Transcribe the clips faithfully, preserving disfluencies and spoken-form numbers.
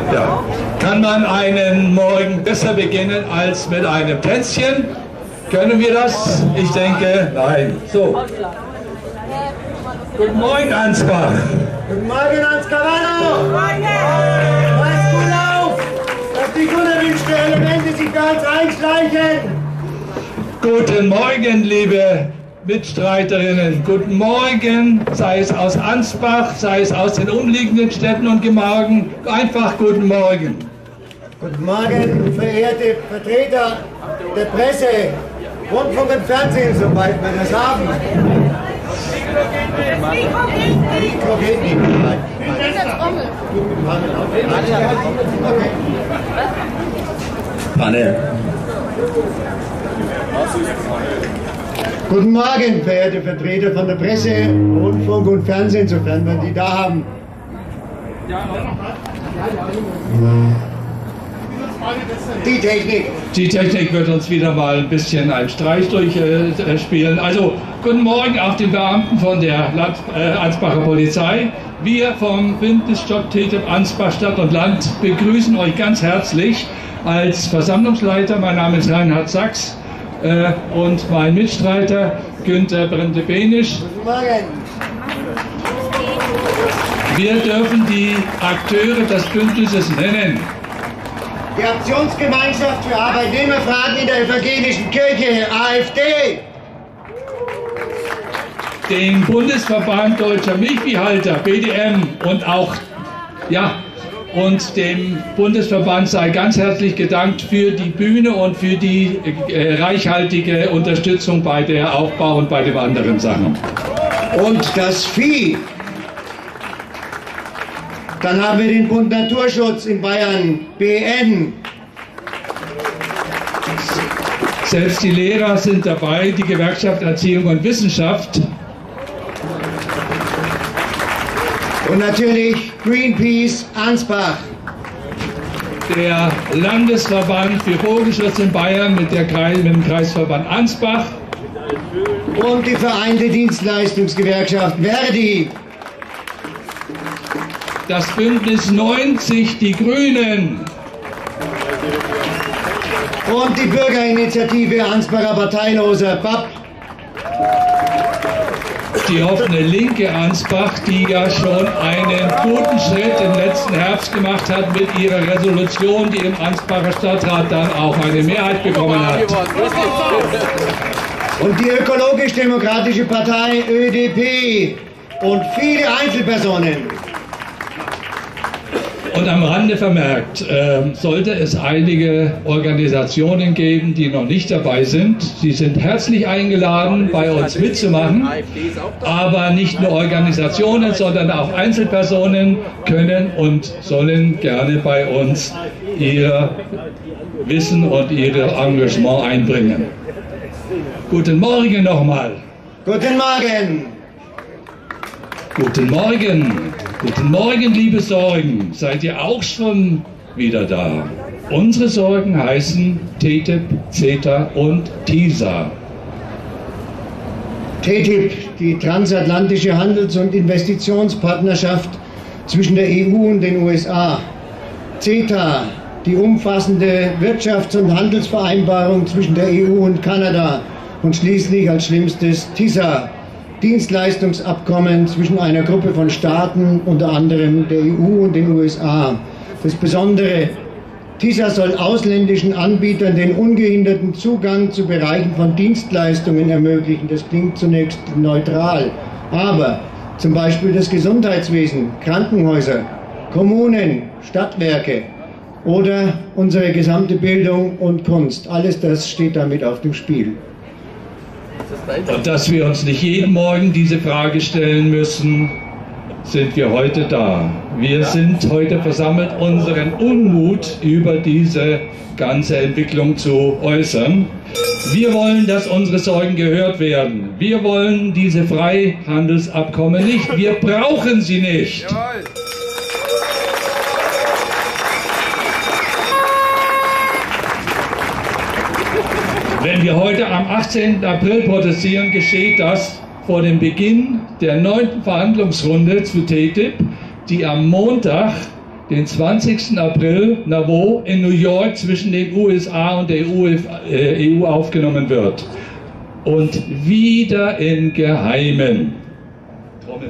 Ja. Kann man einen Morgen besser beginnen als mit einem Tänzchen? Können wir das? Ich denke, nein. So. Guten Morgen, Ansbach. Guten Morgen, Ansbach. Guten Morgen. Passt gut auf, dass nicht unerwünschte Elemente sich ganz einschleichen. Guten Morgen, liebe Mitstreiterinnen. Guten Morgen, sei es aus Ansbach, sei es aus den umliegenden Städten und Gemarken. Einfach guten Morgen. Guten Morgen, verehrte Vertreter der Presse, Rundfunk und Fernsehen, sobald wir das haben. Mikro geht nicht. Panne. Guten Morgen, verehrte Vertreter von der Presse, Rundfunk und Fernsehen, sofern wir die da haben. Die Technik. Die Technik wird uns wieder mal ein bisschen einen Streich durchspielen. Äh, also, guten Morgen auch den Beamten von der Land, äh, Ansbacher Polizei. Wir vom Bündnis Stopp T T I P Ansbach Stadt und Land begrüßen euch ganz herzlich als Versammlungsleiter. Mein Name ist Reinhard Sachs äh, und mein Mitstreiter Günther Brente-Benisch. Guten Morgen. Wir dürfen die Akteure des Bündnisses nennen. Die Aktionsgemeinschaft für Arbeitnehmerfragen in der Evangelischen Kirche, A F D. Den Bundesverband Deutscher Milchviehhalter, B D M, und auch, ja, und dem Bundesverband sei ganz herzlich gedankt für die Bühne und für die äh, reichhaltige Unterstützung bei der Aufbau und bei den anderen Sachen. Und das Vieh. Dann haben wir den Bund Naturschutz in Bayern, B N. Selbst die Lehrer sind dabei, die Gewerkschaft Erziehung und Wissenschaft. Und natürlich Greenpeace Ansbach. Der Landesverband für Vogelschutz in Bayern mit, der Kreis, mit dem Kreisverband Ansbach. Und die Vereinte Dienstleistungsgewerkschaft Verdi. Das Bündnis neunzig, die Grünen. Und die Bürgerinitiative Ansbacher Parteiloser, B A P. Die offene Linke Ansbach, die ja schon einen guten Schritt im letzten Herbst gemacht hat mit ihrer Resolution, die im Ansbacher Stadtrat dann auch eine Mehrheit bekommen hat. Und die ökologisch-demokratische Partei Ö D P und viele Einzelpersonen. Und am Rande vermerkt, äh, sollte es einige Organisationen geben, die noch nicht dabei sind. Sie sind herzlich eingeladen, bei uns mitzumachen. Aber nicht nur Organisationen, sondern auch Einzelpersonen können und sollen gerne bei uns ihr Wissen und ihr Engagement einbringen. Guten Morgen nochmal. Guten Morgen. Guten Morgen. Guten Morgen, liebe Sorgen. Seid ihr auch schon wieder da? Unsere Sorgen heißen T T I P, CETA und TISA. T T I P, die transatlantische Handels- und Investitionspartnerschaft zwischen der E U und den U S A. CETA, die umfassende Wirtschafts- und Handelsvereinbarung zwischen der E U und Kanada. Und schließlich als schlimmstes TISA, Dienstleistungsabkommen zwischen einer Gruppe von Staaten, unter anderem der E U und den U S A. Das Besondere, TISA soll ausländischen Anbietern den ungehinderten Zugang zu Bereichen von Dienstleistungen ermöglichen. Das klingt zunächst neutral, aber zum Beispiel das Gesundheitswesen, Krankenhäuser, Kommunen, Stadtwerke oder unsere gesamte Bildung und Kunst. Alles das steht damit auf dem Spiel. Und dass wir uns nicht jeden Morgen diese Frage stellen müssen, sind wir heute da. Wir sind heute versammelt, unseren Unmut über diese ganze Entwicklung zu äußern. Wir wollen, dass unsere Sorgen gehört werden. Wir wollen diese Freihandelsabkommen nicht. Wir brauchen sie nicht. Wenn wir heute am achtzehnten April protestieren, geschieht das vor dem Beginn der neunten Verhandlungsrunde zu T T I P, die am Montag den zwanzigsten April, na wo, in New York zwischen den U S A und der E U aufgenommen wird. Und wieder im Geheimen. Trommeln.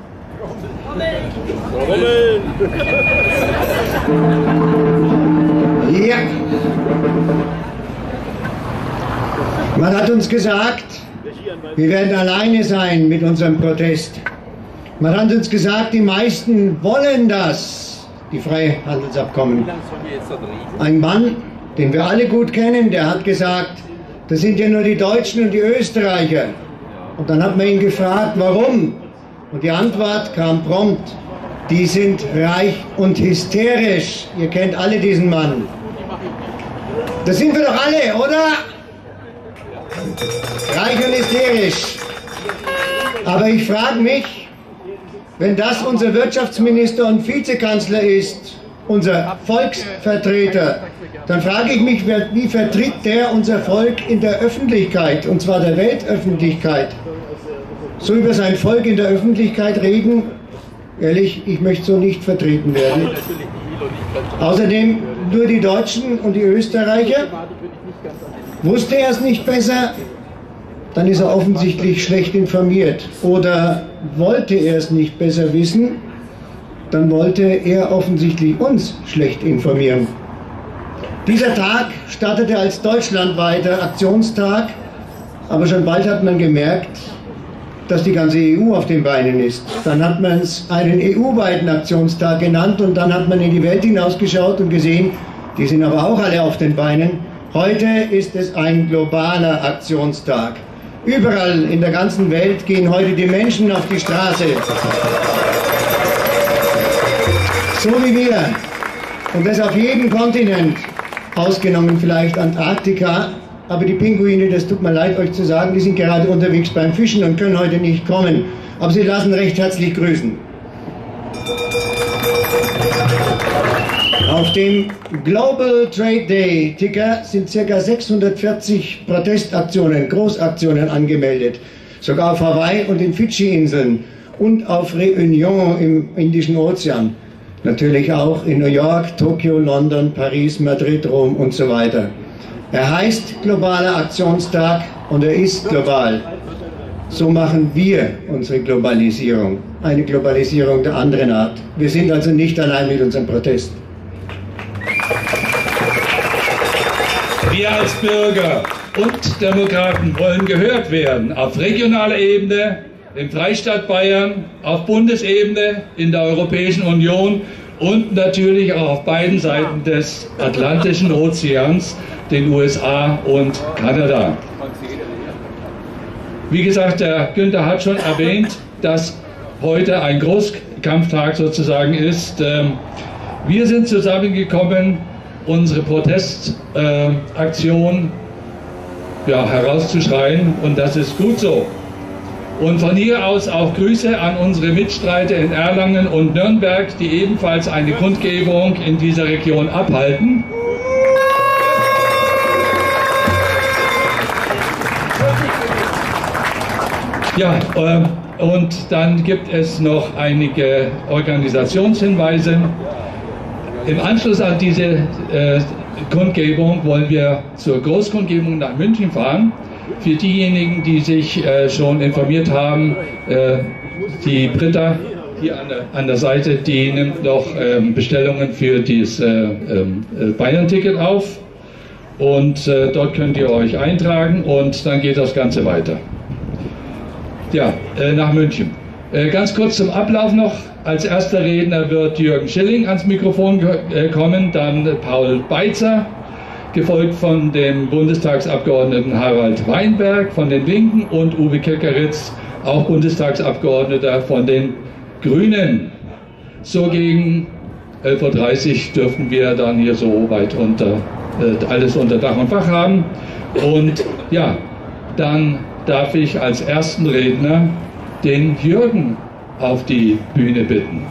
Trommeln. Ja. Man hat uns gesagt, wir werden alleine sein mit unserem Protest. Man hat uns gesagt, die meisten wollen das, die Freihandelsabkommen. Ein Mann, den wir alle gut kennen, der hat gesagt, das sind ja nur die Deutschen und die Österreicher. Und dann hat man ihn gefragt, warum? Und die Antwort kam prompt, die sind reich und hysterisch. Ihr kennt alle diesen Mann. Das sind wir doch alle, oder? Reich und hysterisch. Aber ich frage mich, wenn das unser Wirtschaftsminister und Vizekanzler ist, unser Volksvertreter, dann frage ich mich, wie vertritt der unser Volk in der Öffentlichkeit, und zwar der Weltöffentlichkeit? So über sein Volk in der Öffentlichkeit reden, ehrlich, ich möchte so nicht vertreten werden. Außerdem nur die Deutschen und die Österreicher. Wusste er es nicht besser? Dann ist er offensichtlich schlecht informiert. Oder wollte er es nicht besser wissen? Dann wollte er offensichtlich uns schlecht informieren. Dieser Tag startete als deutschlandweiter Aktionstag, aber schon bald hat man gemerkt, dass die ganze E U auf den Beinen ist. Dann hat man es einen E U-weiten Aktionstag genannt und dann hat man in die Welt hinausgeschaut und gesehen, die sind aber auch alle auf den Beinen. Heute ist es ein globaler Aktionstag. Überall in der ganzen Welt gehen heute die Menschen auf die Straße. So wie wir. Und das auf jedem Kontinent, ausgenommen vielleicht Antarktika. Aber die Pinguine, das tut mir leid, euch zu sagen, die sind gerade unterwegs beim Fischen und können heute nicht kommen. Aber sie lassen recht herzlich grüßen. Auf dem Global Trade Day Ticker sind ca. sechshundertvierzig Protestaktionen, Großaktionen angemeldet. Sogar auf Hawaii und den Fidschi-Inseln und auf Réunion im Indischen Ozean. Natürlich auch in New York, Tokio, London, Paris, Madrid, Rom und so weiter. Er heißt globaler Aktionstag und er ist global. So machen wir unsere Globalisierung. Eine Globalisierung der anderen Art. Wir sind also nicht allein mit unserem Protest. Wir als Bürger und Demokraten wollen gehört werden auf regionaler Ebene, im Freistaat Bayern, auf Bundesebene, in der Europäischen Union und natürlich auch auf beiden Seiten des Atlantischen Ozeans, den U S A und Kanada. Wie gesagt, der Günther hat schon erwähnt, dass heute ein Großkampftag sozusagen ist. Wir sind zusammengekommen, unsere Protestaktion äh, ja, herauszuschreien, und das ist gut so. Und von hier aus auch Grüße an unsere Mitstreiter in Erlangen und Nürnberg, die ebenfalls eine Kundgebung in dieser Region abhalten. Ja, äh, und dann gibt es noch einige Organisationshinweise. Im Anschluss an diese äh, Kundgebung wollen wir zur Großkundgebung nach München fahren. Für diejenigen, die sich äh, schon informiert haben, äh, die Britta hier an der, an der Seite, die nimmt noch ähm, Bestellungen für dieses äh, äh, Bayern-Ticket auf. Und äh, dort könnt ihr euch eintragen und dann geht das Ganze weiter. Ja, äh, nach München. Äh, ganz kurz zum Ablauf noch. Als erster Redner wird Jürgen Schilling ans Mikrofon kommen, dann Paul Beitzer, gefolgt von dem Bundestagsabgeordneten Harald Weinberg von den Linken und Uwe Keckeritz, auch Bundestagsabgeordneter von den Grünen. So gegen elf Uhr dreißig dürften wir dann hier so weit unter, äh, alles unter Dach und Fach haben. Und ja, dann darf ich als ersten Redner den Jürgen auf die Bühne bitten.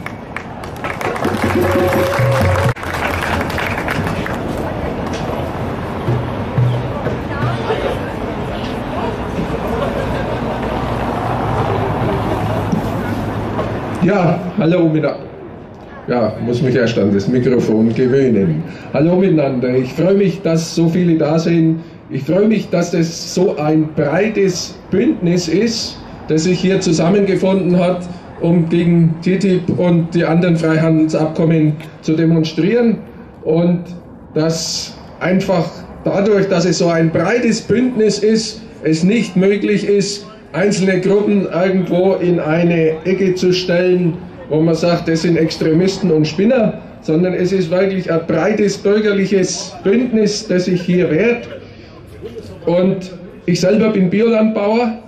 Ja, hallo wieder. ja, muss mich erst an das Mikrofon gewöhnen. Hallo miteinander, ich freue mich, dass so viele da sind. Ich freue mich, dass das so ein breites Bündnis ist, das sich hier zusammengefunden hat, um gegen T T I P und die anderen Freihandelsabkommen zu demonstrieren. Und dass einfach dadurch, dass es so ein breites Bündnis ist, es nicht möglich ist, einzelne Gruppen irgendwo in eine Ecke zu stellen, wo man sagt, das sind Extremisten und Spinner, sondern es ist wirklich ein breites bürgerliches Bündnis, das sich hier wehrt. Und ich selber bin Biolandbauer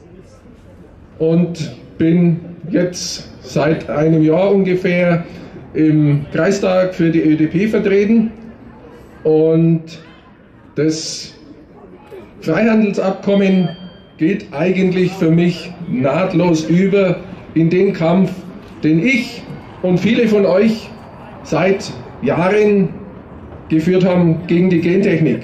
und bin jetzt seit einem Jahr ungefähr im Kreistag für die Ö D P vertreten. Und das Freihandelsabkommen geht eigentlich für mich nahtlos über in den Kampf, den ich und viele von euch seit Jahren geführt haben gegen die Gentechnik.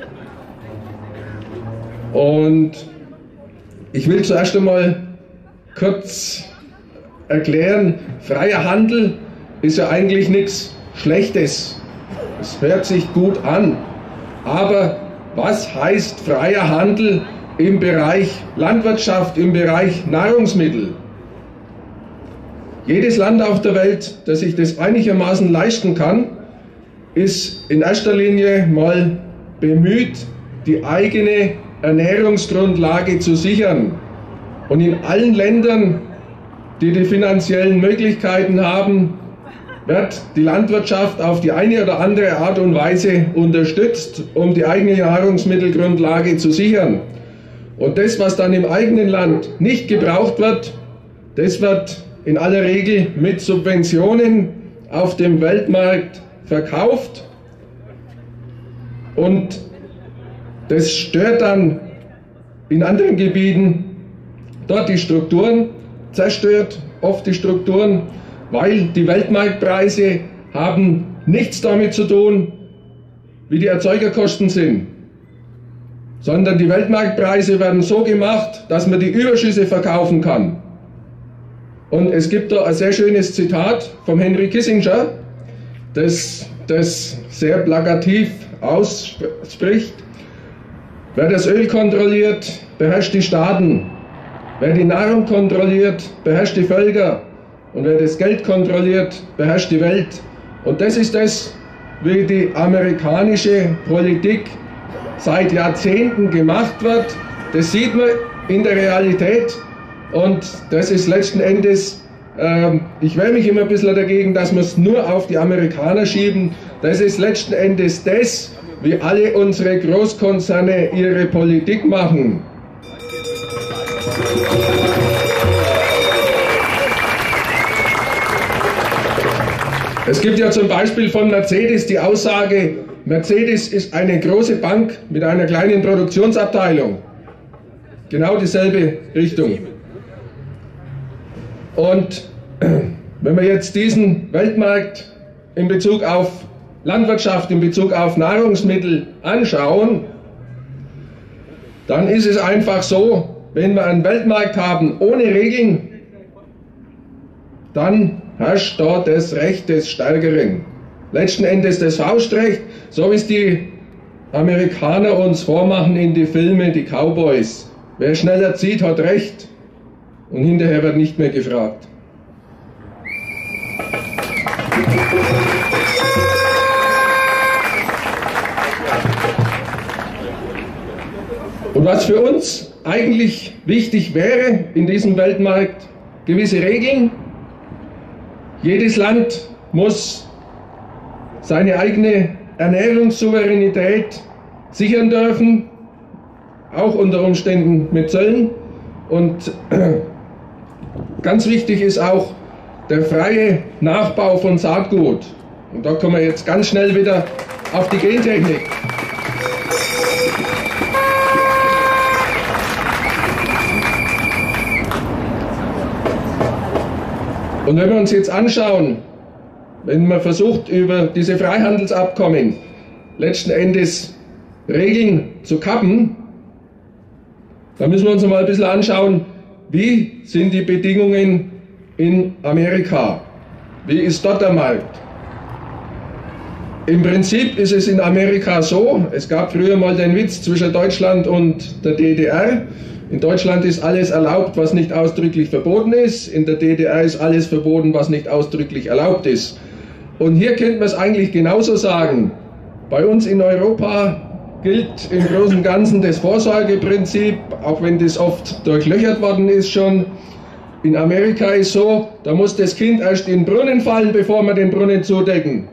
Und ich will zuerst einmal kurz erklären, freier Handel ist ja eigentlich nichts Schlechtes. Es hört sich gut an. Aber was heißt freier Handel im Bereich Landwirtschaft, im Bereich Nahrungsmittel? Jedes Land auf der Welt, das sich das einigermaßen leisten kann, ist in erster Linie mal bemüht, die eigene Ernährungsgrundlage zu sichern. Und in allen Ländern, die die finanziellen Möglichkeiten haben, wird die Landwirtschaft auf die eine oder andere Art und Weise unterstützt, um die eigene Nahrungsmittelgrundlage zu sichern. Und das, was dann im eigenen Land nicht gebraucht wird, das wird in aller Regel mit Subventionen auf dem Weltmarkt verkauft. Und das stört dann in anderen Gebieten dort die Strukturen, zerstört oft die Strukturen, weil die Weltmarktpreise haben nichts damit zu tun, wie die Erzeugerkosten sind, sondern die Weltmarktpreise werden so gemacht, dass man die Überschüsse verkaufen kann. Und es gibt da ein sehr schönes Zitat vom Henry Kissinger, das das sehr plakativ ausspricht: Wer das Öl kontrolliert, beherrscht die Staaten. Wer die Nahrung kontrolliert, beherrscht die Völker. Und wer das Geld kontrolliert, beherrscht die Welt. Und das ist das, wie die amerikanische Politik seit Jahrzehnten gemacht wird. Das sieht man in der Realität. Und das ist letzten Endes, äh, ich wehre mich immer ein bisschen dagegen, dass wir es nur auf die Amerikaner schieben. Das ist letzten Endes das, wie alle unsere Großkonzerne ihre Politik machen. Es gibt ja zum Beispiel von Mercedes die Aussage, Mercedes ist eine große Bank mit einer kleinen Produktionsabteilung. Genau dieselbe Richtung. Und wenn wir jetzt diesen Weltmarkt in Bezug auf Landwirtschaft, in Bezug auf Nahrungsmittel anschauen, dann ist es einfach so, wenn wir einen Weltmarkt haben ohne Regeln, dann herrscht dort das Recht des Stärkeren. Letzten Endes das Faustrecht, so wie es die Amerikaner uns vormachen in die Filme, die Cowboys. Wer schneller zieht, hat Recht. Und hinterher wird nicht mehr gefragt. Und was für uns eigentlich wichtig wäre in diesem Weltmarkt, gewisse Regeln. Jedes Land muss seine eigene Ernährungssouveränität sichern dürfen, auch unter Umständen mit Zöllen. Und ganz wichtig ist auch der freie Nachbau von Saatgut. Und da kommen wir jetzt ganz schnell wieder auf die Gentechnik. Und wenn wir uns jetzt anschauen, wenn man versucht, über diese Freihandelsabkommen letzten Endes Regeln zu kappen, dann müssen wir uns mal ein bisschen anschauen, wie sind die Bedingungen in Amerika. Wie ist dort der Markt? Im Prinzip ist es in Amerika so, es gab früher mal den Witz zwischen Deutschland und der D D R. In Deutschland ist alles erlaubt, was nicht ausdrücklich verboten ist. In der D D R ist alles verboten, was nicht ausdrücklich erlaubt ist. Und hier könnte man es eigentlich genauso sagen. Bei uns in Europa gilt im Großen und Ganzen das Vorsorgeprinzip, auch wenn das oft durchlöchert worden ist schon. In Amerika ist so, da muss das Kind erst in den Brunnen fallen, bevor wir den Brunnen zudecken.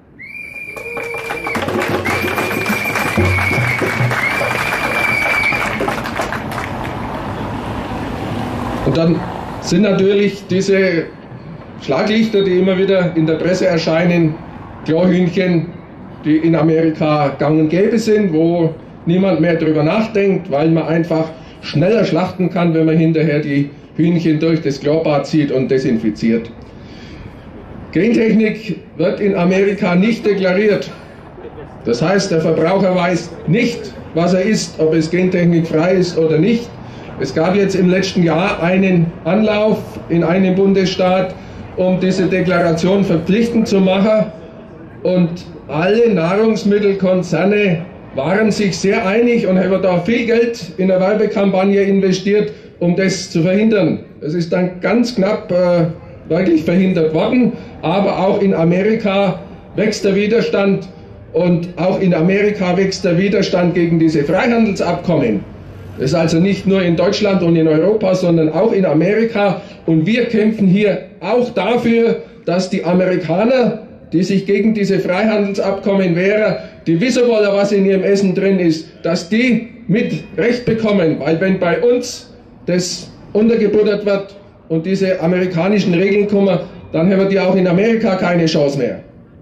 Und dann sind natürlich diese Schlaglichter, die immer wieder in der Presse erscheinen, Klohhühnchen, die in Amerika gang und gäbe sind, wo niemand mehr drüber nachdenkt, weil man einfach schneller schlachten kann, wenn man hinterher die Hühnchen durch das Chlobad zieht und desinfiziert. Gentechnik wird in Amerika nicht deklariert. Das heißt, der Verbraucher weiß nicht, was er isst, ob es gentechnikfrei ist oder nicht. Es gab jetzt im letzten Jahr einen Anlauf in einem Bundesstaat, um diese Deklaration verpflichtend zu machen. Und alle Nahrungsmittelkonzerne waren sich sehr einig und haben da viel Geld in eine Werbekampagne investiert, um das zu verhindern. Es ist dann ganz knapp äh, wirklich verhindert worden, aber auch in Amerika wächst der Widerstand und auch in Amerika wächst der Widerstand gegen diese Freihandelsabkommen. Das ist also nicht nur in Deutschland und in Europa, sondern auch in Amerika. Und wir kämpfen hier auch dafür, dass die Amerikaner, die sich gegen diese Freihandelsabkommen wehren, die wissen wollen, was in ihrem Essen drin ist, dass die mit Recht bekommen. Weil wenn bei uns das untergebuttert wird und diese amerikanischen Regeln kommen, dann haben die auch in Amerika keine Chance mehr.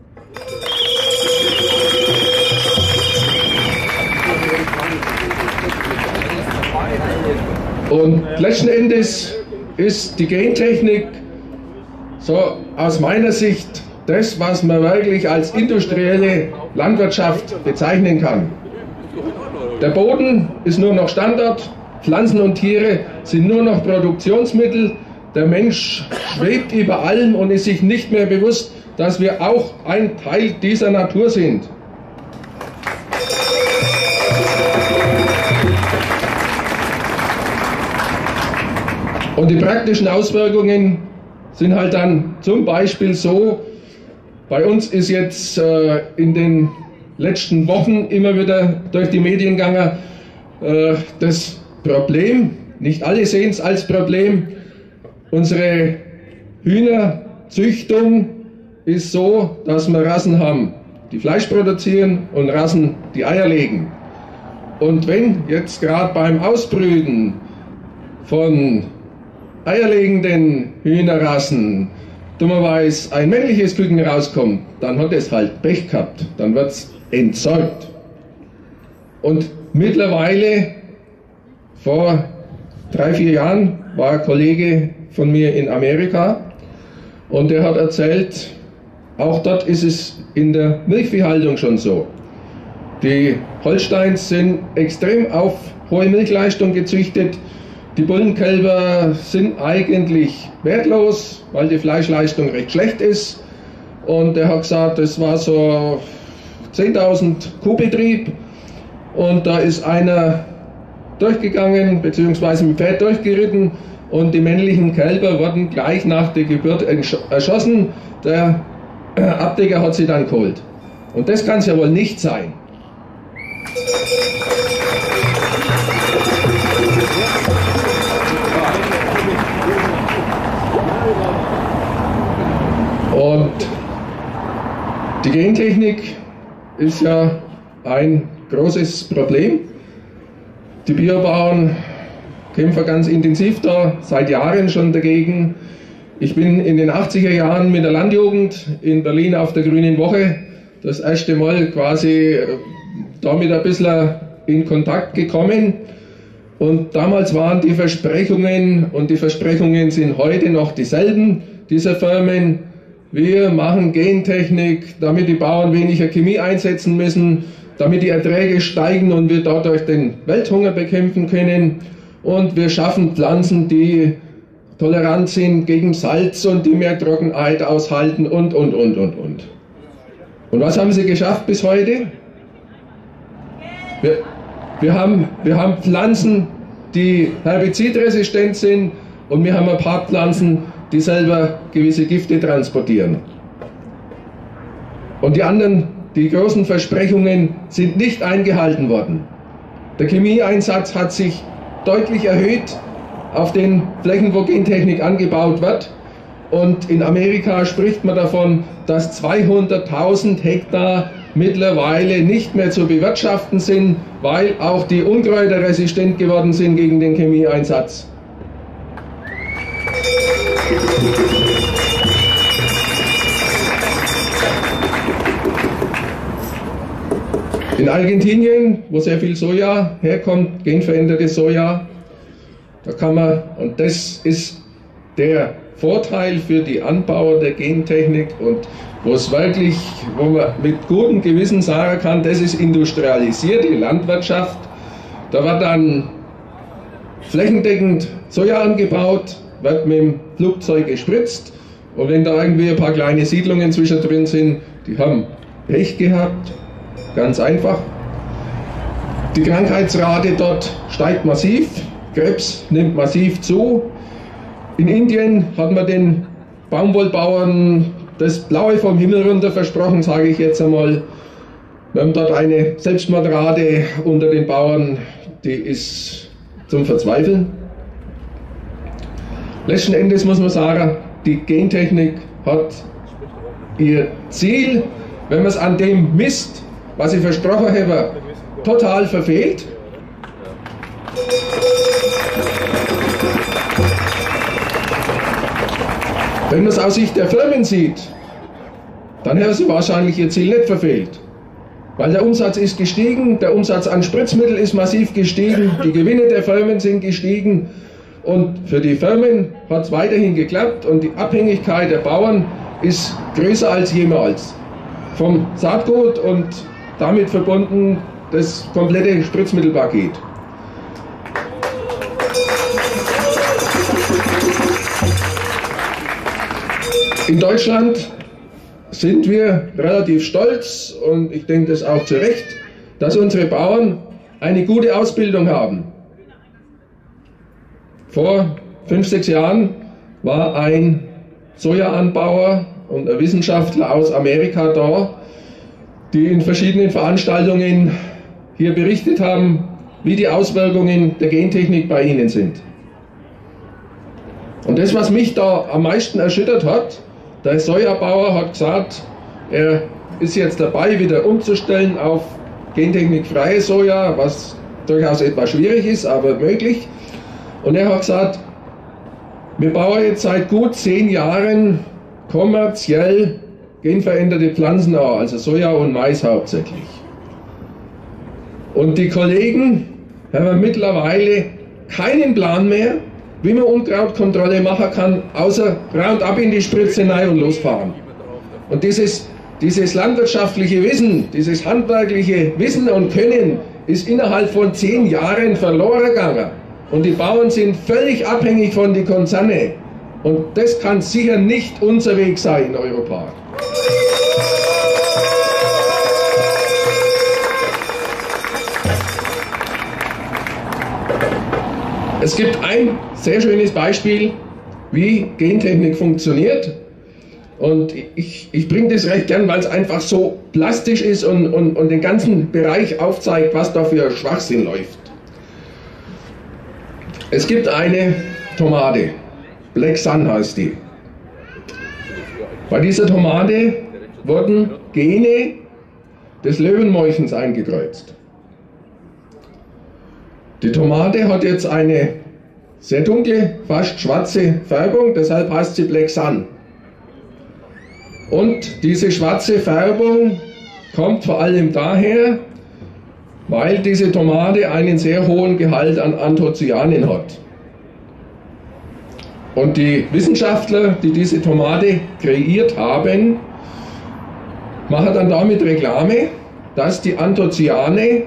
Und letzten Endes ist die Gentechnik so aus meiner Sicht das, was man wirklich als industrielle Landwirtschaft bezeichnen kann. Der Boden ist nur noch Standard, Pflanzen und Tiere sind nur noch Produktionsmittel, der Mensch schwebt über allem und ist sich nicht mehr bewusst, dass wir auch ein Teil dieser Natur sind. Und die praktischen Auswirkungen sind halt dann zum Beispiel so, bei uns ist jetzt äh, in den letzten Wochen immer wieder durch die Medien gegangen, äh, das Problem, nicht alle sehen es als Problem, unsere Hühnerzüchtung ist so, dass wir Rassen haben, die Fleisch produzieren und Rassen, die Eier legen. Und wenn jetzt gerade beim Ausbrüten von eierlegenden Hühnerrassen dummerweise ein männliches Küken rauskommt, dann hat es halt Pech gehabt, dann wird es entsorgt. Und mittlerweile, vor drei, vier Jahren, war ein Kollege von mir in Amerika und der hat erzählt, auch dort ist es in der Milchviehhaltung schon so. Die Holsteins sind extrem auf hohe Milchleistung gezüchtet. Die Bullenkälber sind eigentlich wertlos, weil die Fleischleistung recht schlecht ist. Und er hat gesagt, das war so zehntausend Kuhbetrieb. Und da ist einer durchgegangen, beziehungsweise mit Pferd durchgeritten. Und die männlichen Kälber wurden gleich nach der Geburt erschossen. Der Abdecker hat sie dann geholt. Und das kann es ja wohl nicht sein. Und die Gentechnik ist ja ein großes Problem. Die Biobauern kämpfen ganz intensiv da, seit Jahren schon dagegen. Ich bin in den achtziger Jahren mit der Landjugend in Berlin auf der Grünen Woche das erste Mal quasi damit ein bisschen in Kontakt gekommen. Und damals waren die Versprechungen, und die Versprechungen sind heute noch dieselben dieser Firmen. Wir machen Gentechnik, damit die Bauern weniger Chemie einsetzen müssen, damit die Erträge steigen und wir dadurch den Welthunger bekämpfen können. Und wir schaffen Pflanzen, die tolerant sind gegen Salz und die mehr Trockenheit aushalten und, und, und, und, und. Und was haben sie geschafft bis heute? Wir, wir, haben, wir haben Pflanzen, die herbizidresistent sind, und wir haben ein paar Pflanzen, die selber gewisse Gifte transportieren. Und die anderen, die großen Versprechungen sind nicht eingehalten worden. Der Chemieeinsatz hat sich deutlich erhöht auf den Flächen, wo Gentechnik angebaut wird. Und in Amerika spricht man davon, dass zweihunderttausend Hektar mittlerweile nicht mehr zu bewirtschaften sind, weil auch die Unkräuter resistent geworden sind gegen den Chemieeinsatz. In Argentinien, wo sehr viel Soja herkommt, genverändertes Soja, da kann man, und das ist der Vorteil für die Anbauer der Gentechnik, und wo es wirklich, wo man mit gutem Gewissen sagen kann, das ist industrialisierte Landwirtschaft. Da wird dann flächendeckend Soja angebaut, wird mit dem Flugzeug gespritzt, und wenn da irgendwie ein paar kleine Siedlungen zwischendrin sind, die haben Pech gehabt, ganz einfach. Die Krankheitsrate dort steigt massiv, Krebs nimmt massiv zu. In Indien hat man den Baumwollbauern das Blaue vom Himmel runter versprochen, sage ich jetzt einmal. Wir haben dort eine Selbstmordrate unter den Bauern, die ist zum Verzweifeln. Letzten Endes muss man sagen, die Gentechnik hat ihr Ziel, wenn man es an dem misst, was ich versprochen habe, total verfehlt. Wenn man es aus Sicht der Firmen sieht, dann haben sie wahrscheinlich ihr Ziel nicht verfehlt. Weil der Umsatz ist gestiegen, der Umsatz an Spritzmitteln ist massiv gestiegen, die Gewinne der Firmen sind gestiegen, und für die Firmen hat es weiterhin geklappt, und die Abhängigkeit der Bauern ist größer als jemals. Vom Saatgut und damit verbunden das komplette Spritzmittelpaket. In Deutschland sind wir relativ stolz, und ich denke das auch zu Recht, dass unsere Bauern eine gute Ausbildung haben. Vor fünf, sechs Jahren war ein Sojaanbauer und ein Wissenschaftler aus Amerika da, die in verschiedenen Veranstaltungen hier berichtet haben, wie die Auswirkungen der Gentechnik bei ihnen sind. Und das, was mich da am meisten erschüttert hat, der Sojabauer hat gesagt, er ist jetzt dabei, wieder umzustellen auf gentechnikfreie Soja, was durchaus etwas schwierig ist, aber möglich. Und er hat gesagt, wir bauen jetzt seit gut zehn Jahren kommerziell genveränderte Pflanzen an, also Soja und Mais hauptsächlich. Und die Kollegen haben mittlerweile keinen Plan mehr, wie man Unkrautkontrolle machen kann, außer Roundup in die Spritze rein und losfahren. Und dieses, dieses landwirtschaftliche Wissen, dieses handwerkliche Wissen und Können ist innerhalb von zehn Jahren verloren gegangen. Und die Bauern sind völlig abhängig von den Konzernen. Und das kann sicher nicht unser Weg sein in Europa. Es gibt ein sehr schönes Beispiel, wie Gentechnik funktioniert. Und ich, ich bringe das recht gern, weil es einfach so plastisch ist und, und, und den ganzen Bereich aufzeigt, was da für Schwachsinn läuft. Es gibt eine Tomate, Black Sun heißt die. Bei dieser Tomate wurden Gene des Löwenmäulchens eingekreuzt. Die Tomate hat jetzt eine sehr dunkle, fast schwarze Färbung, deshalb heißt sie Black Sun. Und diese schwarze Färbung kommt vor allem daher, weil diese Tomate einen sehr hohen Gehalt an Anthocyanin hat. Und die Wissenschaftler, die diese Tomate kreiert haben, machen dann damit Reklame, dass die Anthocyane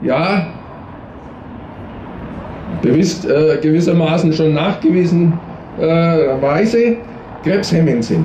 ja gewiss, äh, gewissermaßen schon nachgewiesen Weise krebshemmend sind.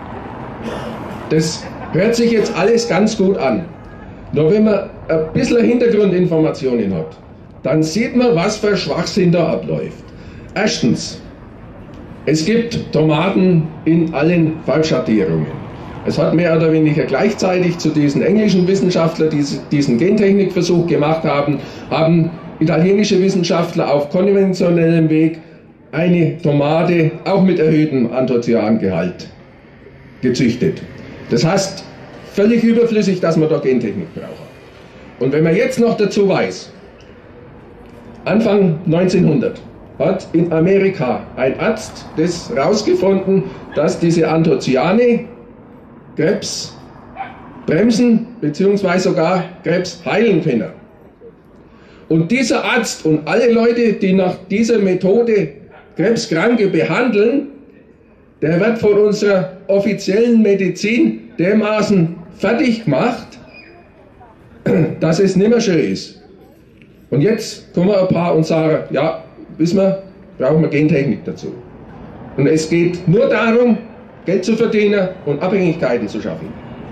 Das hört sich jetzt alles ganz gut an. Nur wenn man ein bisschen Hintergrundinformationen hat, dann sieht man, was für Schwachsinn da abläuft. Erstens, es gibt Tomaten in allen Farbschattierungen. Es hat mehr oder weniger gleichzeitig zu diesen englischen Wissenschaftlern, die diesen Gentechnikversuch gemacht haben, haben italienische Wissenschaftler auf konventionellem Weg eine Tomate auch mit erhöhtem Anthocyangehalt gezüchtet. Das heißt, völlig überflüssig, dass man da Gentechnik braucht. Und wenn man jetzt noch dazu weiß, Anfang neunzehnhundert hat in Amerika ein Arzt das herausgefunden, dass diese Anthocyane Krebs bremsen bzw. sogar Krebs heilen können. Und dieser Arzt und alle Leute, die nach dieser Methode Krebskranke behandeln, der wird von unserer offiziellen Medizin dermaßen fertig gemacht, dass es nicht mehr schön ist. Und jetzt kommen ein paar und sagen, ja, wissen wir, brauchen wir Gentechnik dazu. Und es geht nur darum, Geld zu verdienen und Abhängigkeiten zu schaffen.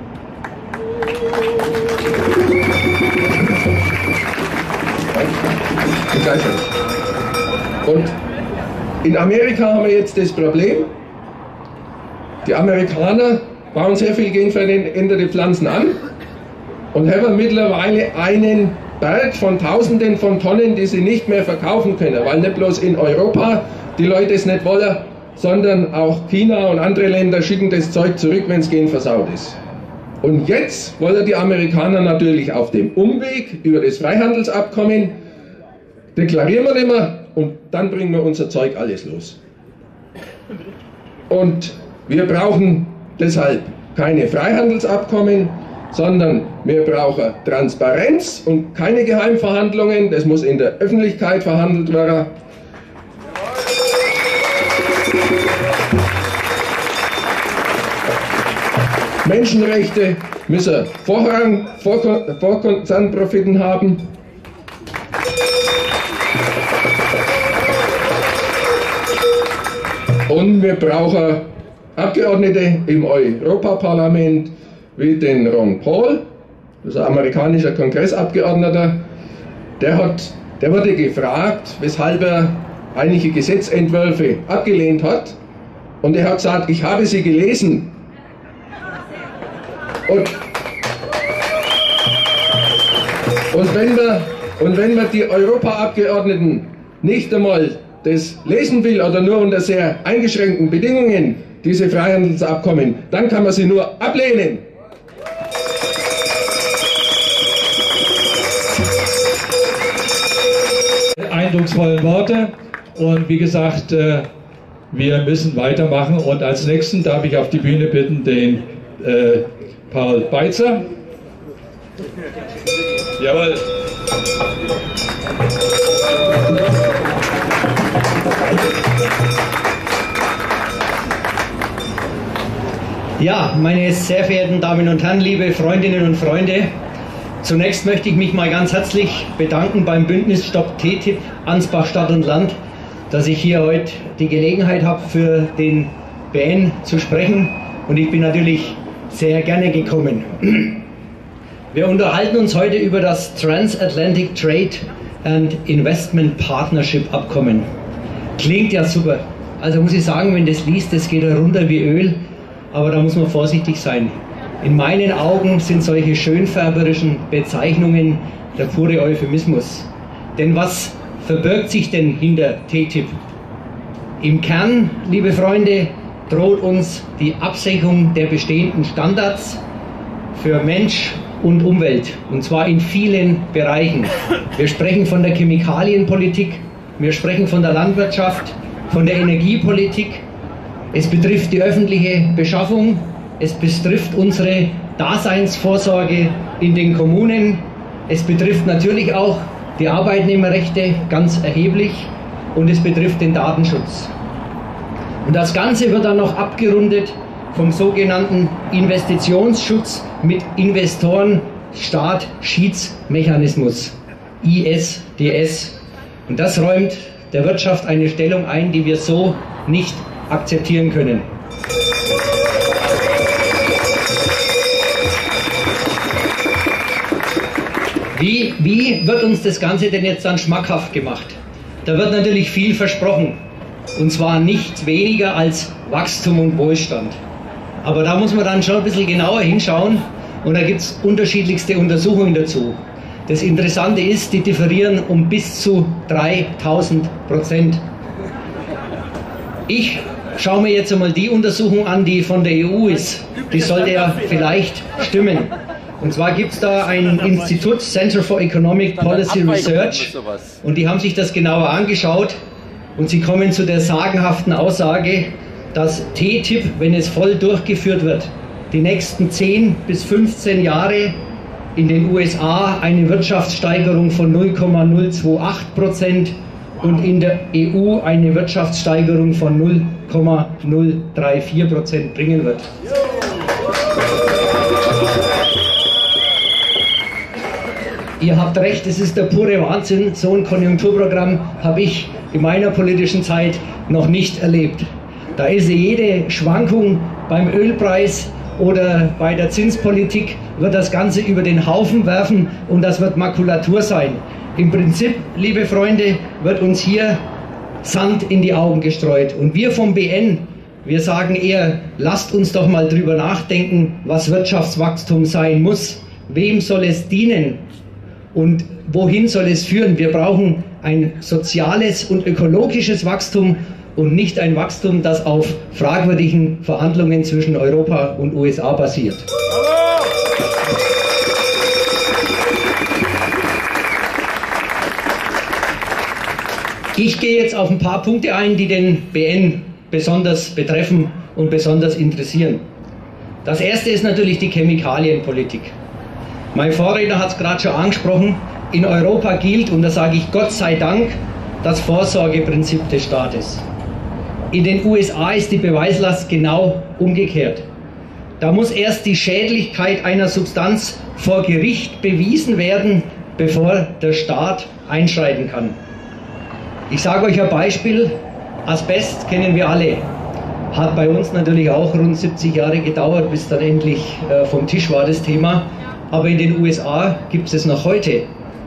Und in Amerika haben wir jetzt das Problem, die Amerikaner bauen sehr viel genveränderte Pflanzen an und haben mittlerweile einen Berg von Tausenden von Tonnen, die sie nicht mehr verkaufen können, weil nicht bloß in Europa die Leute es nicht wollen, sondern auch China und andere Länder schicken das Zeug zurück, wenn es genversaut ist. Und jetzt wollen die Amerikaner natürlich auf dem Umweg über das Freihandelsabkommen, deklarieren wir immer und dann bringen wir unser Zeug alles los. Und wir brauchen deshalb keine Freihandelsabkommen, sondern wir brauchen Transparenz und keine Geheimverhandlungen. Das muss in der Öffentlichkeit verhandelt werden. Menschenrechte müssen Vorrang vor, vor Konzernprofiten haben. Und wir brauchen Abgeordnete im Europaparlament wie den Ron Paul, das ist ein amerikanischer Kongressabgeordneter. Der, hat, der wurde gefragt, weshalb er einige Gesetzentwürfe abgelehnt hat. Und er hat gesagt, ich habe sie gelesen. Und, und, wenn wir, und wenn wir die Europaabgeordneten nicht einmal das lesen will oder nur unter sehr eingeschränkten Bedingungen, diese Freihandelsabkommen, dann kann man sie nur ablehnen. Eindrucksvolle Worte und wie gesagt, wir müssen weitermachen und als nächsten darf ich auf die Bühne bitten den äh, Paul Beitzer. Jawohl. Ja, meine sehr verehrten Damen und Herren, liebe Freundinnen und Freunde, zunächst möchte ich mich mal ganz herzlich bedanken beim Bündnis Stopp T T I P Ansbach Stadt und Land, dass ich hier heute die Gelegenheit habe, für den B N zu sprechen und ich bin natürlich sehr gerne gekommen. Wir unterhalten uns heute über das Transatlantic Trade and Investment Partnership Abkommen. Klingt ja super. Also muss ich sagen, wenn das liest, das geht runter wie Öl, aber da muss man vorsichtig sein. In meinen Augen sind solche schönfärberischen Bezeichnungen der pure Euphemismus. Denn was verbirgt sich denn hinter T T I P? Im Kern, liebe Freunde, droht uns die Absenkung der bestehenden Standards für Mensch und Umwelt, und zwar in vielen Bereichen. Wir sprechen von der Chemikalienpolitik, wir sprechen von der Landwirtschaft, von der Energiepolitik. Es betrifft die öffentliche Beschaffung, es betrifft unsere Daseinsvorsorge in den Kommunen, es betrifft natürlich auch die Arbeitnehmerrechte ganz erheblich und es betrifft den Datenschutz. Und das Ganze wird dann noch abgerundet vom sogenannten Investitionsschutz mit Investoren-Staat-Schiedsmechanismus, I S D S. Und das räumt der Wirtschaft eine Stellung ein, die wir so nicht akzeptieren können. Wie, wie wird uns das Ganze denn jetzt dann schmackhaft gemacht? Da wird natürlich viel versprochen, und zwar nichts weniger als Wachstum und Wohlstand. Aber da muss man dann schon ein bisschen genauer hinschauen, und da gibt es unterschiedlichste Untersuchungen dazu. Das Interessante ist, die differieren um bis zu dreitausend Prozent. Ich schaue mir jetzt einmal die Untersuchung an, die von der E U ist. Die sollte ja vielleicht stimmen. Und zwar gibt es da ein Institut, Center for Economic Policy Research, und die haben sich das genauer angeschaut, und sie kommen zu der sagenhaften Aussage, dass T T I P, wenn es voll durchgeführt wird, die nächsten zehn bis fünfzehn Jahre in den U S A eine Wirtschaftssteigerung von null Komma null acht Prozent und in der E U eine Wirtschaftssteigerung von null Komma null vier drei Prozent bringen wird. Ihr habt recht, es ist der pure Wahnsinn. So ein Konjunkturprogramm habe ich in meiner politischen Zeit noch nicht erlebt. Da ist jede Schwankung beim Ölpreis oder bei der Zinspolitik, wird das Ganze über den Haufen werfen, und das wird Makulatur sein. Im Prinzip, liebe Freunde, wird uns hier Sand in die Augen gestreut. Und wir vom B N, wir sagen eher, lasst uns doch mal drüber nachdenken, was Wirtschaftswachstum sein muss. Wem soll es dienen? Und wohin soll es führen? Wir brauchen ein soziales und ökologisches Wachstum und nicht ein Wachstum, das auf fragwürdigen Verhandlungen zwischen Europa und U S A basiert. Ich gehe jetzt auf ein paar Punkte ein, die den B N besonders betreffen und besonders interessieren. Das erste ist natürlich die Chemikalienpolitik. Mein Vorredner hat es gerade schon angesprochen, in Europa gilt, und da sage ich Gott sei Dank, das Vorsorgeprinzip des Staates. In den U S A ist die Beweislast genau umgekehrt. Da muss erst die Schädlichkeit einer Substanz vor Gericht bewiesen werden, bevor der Staat einschreiten kann. Ich sage euch ein Beispiel, Asbest kennen wir alle. Hat bei uns natürlich auch rund siebzig Jahre gedauert, bis dann endlich äh, vom Tisch war das Thema. Aber in den U S A gibt es noch heute.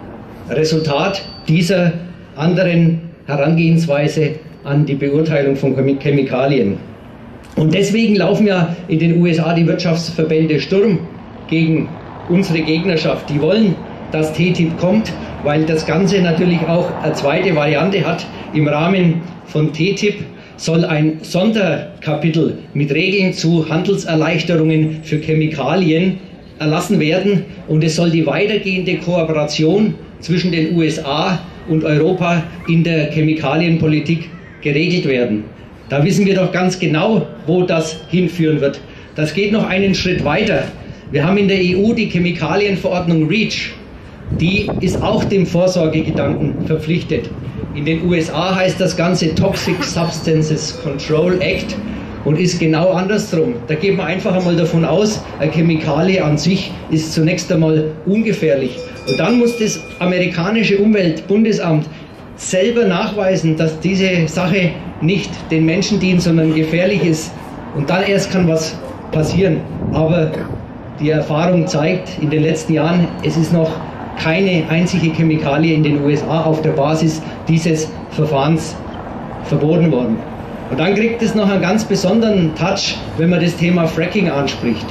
Resultat dieser anderen Herangehensweise an die Beurteilung von Chemikalien. Und deswegen laufen ja in den U S A die Wirtschaftsverbände Sturm gegen unsere Gegnerschaft. Die wollen, dass T T I P kommt, weil das Ganze natürlich auch eine zweite Variante hat. Im Rahmen von T T I P soll ein Sonderkapitel mit Regeln zu Handelserleichterungen für Chemikalien erlassen werden, und es soll die weitergehende Kooperation zwischen den U S A und Europa in der Chemikalienpolitik geregelt werden. Da wissen wir doch ganz genau, wo das hinführen wird. Das geht noch einen Schritt weiter. Wir haben in der E U die Chemikalienverordnung REACH. Die ist auch dem Vorsorgegedanken verpflichtet. In den U S A heißt das Ganze Toxic Substances Control Act und ist genau andersrum. Da geht man einfach einmal davon aus, eine Chemikalie an sich ist zunächst einmal ungefährlich. Und dann muss das amerikanische Umweltbundesamt selber nachweisen, dass diese Sache nicht den Menschen dient, sondern gefährlich ist. Und dann erst kann was passieren. Aber die Erfahrung zeigt in den letzten Jahren, es ist noch keine einzige Chemikalie in den U S A auf der Basis dieses Verfahrens verboten worden. Und dann kriegt es noch einen ganz besonderen Touch, wenn man das Thema Fracking anspricht.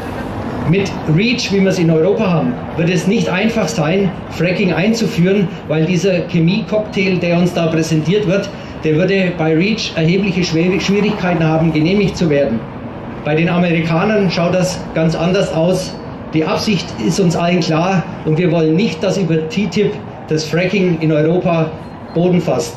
Mit REACH, wie wir es in Europa haben, wird es nicht einfach sein, Fracking einzuführen, weil dieser Chemie-Cocktail, der uns da präsentiert wird, der würde bei REACH erhebliche Schwierigkeiten haben, genehmigt zu werden. Bei den Amerikanern schaut das ganz anders aus. Die Absicht ist uns allen klar, und wir wollen nicht, dass über T T I P das Fracking in Europa Boden fasst.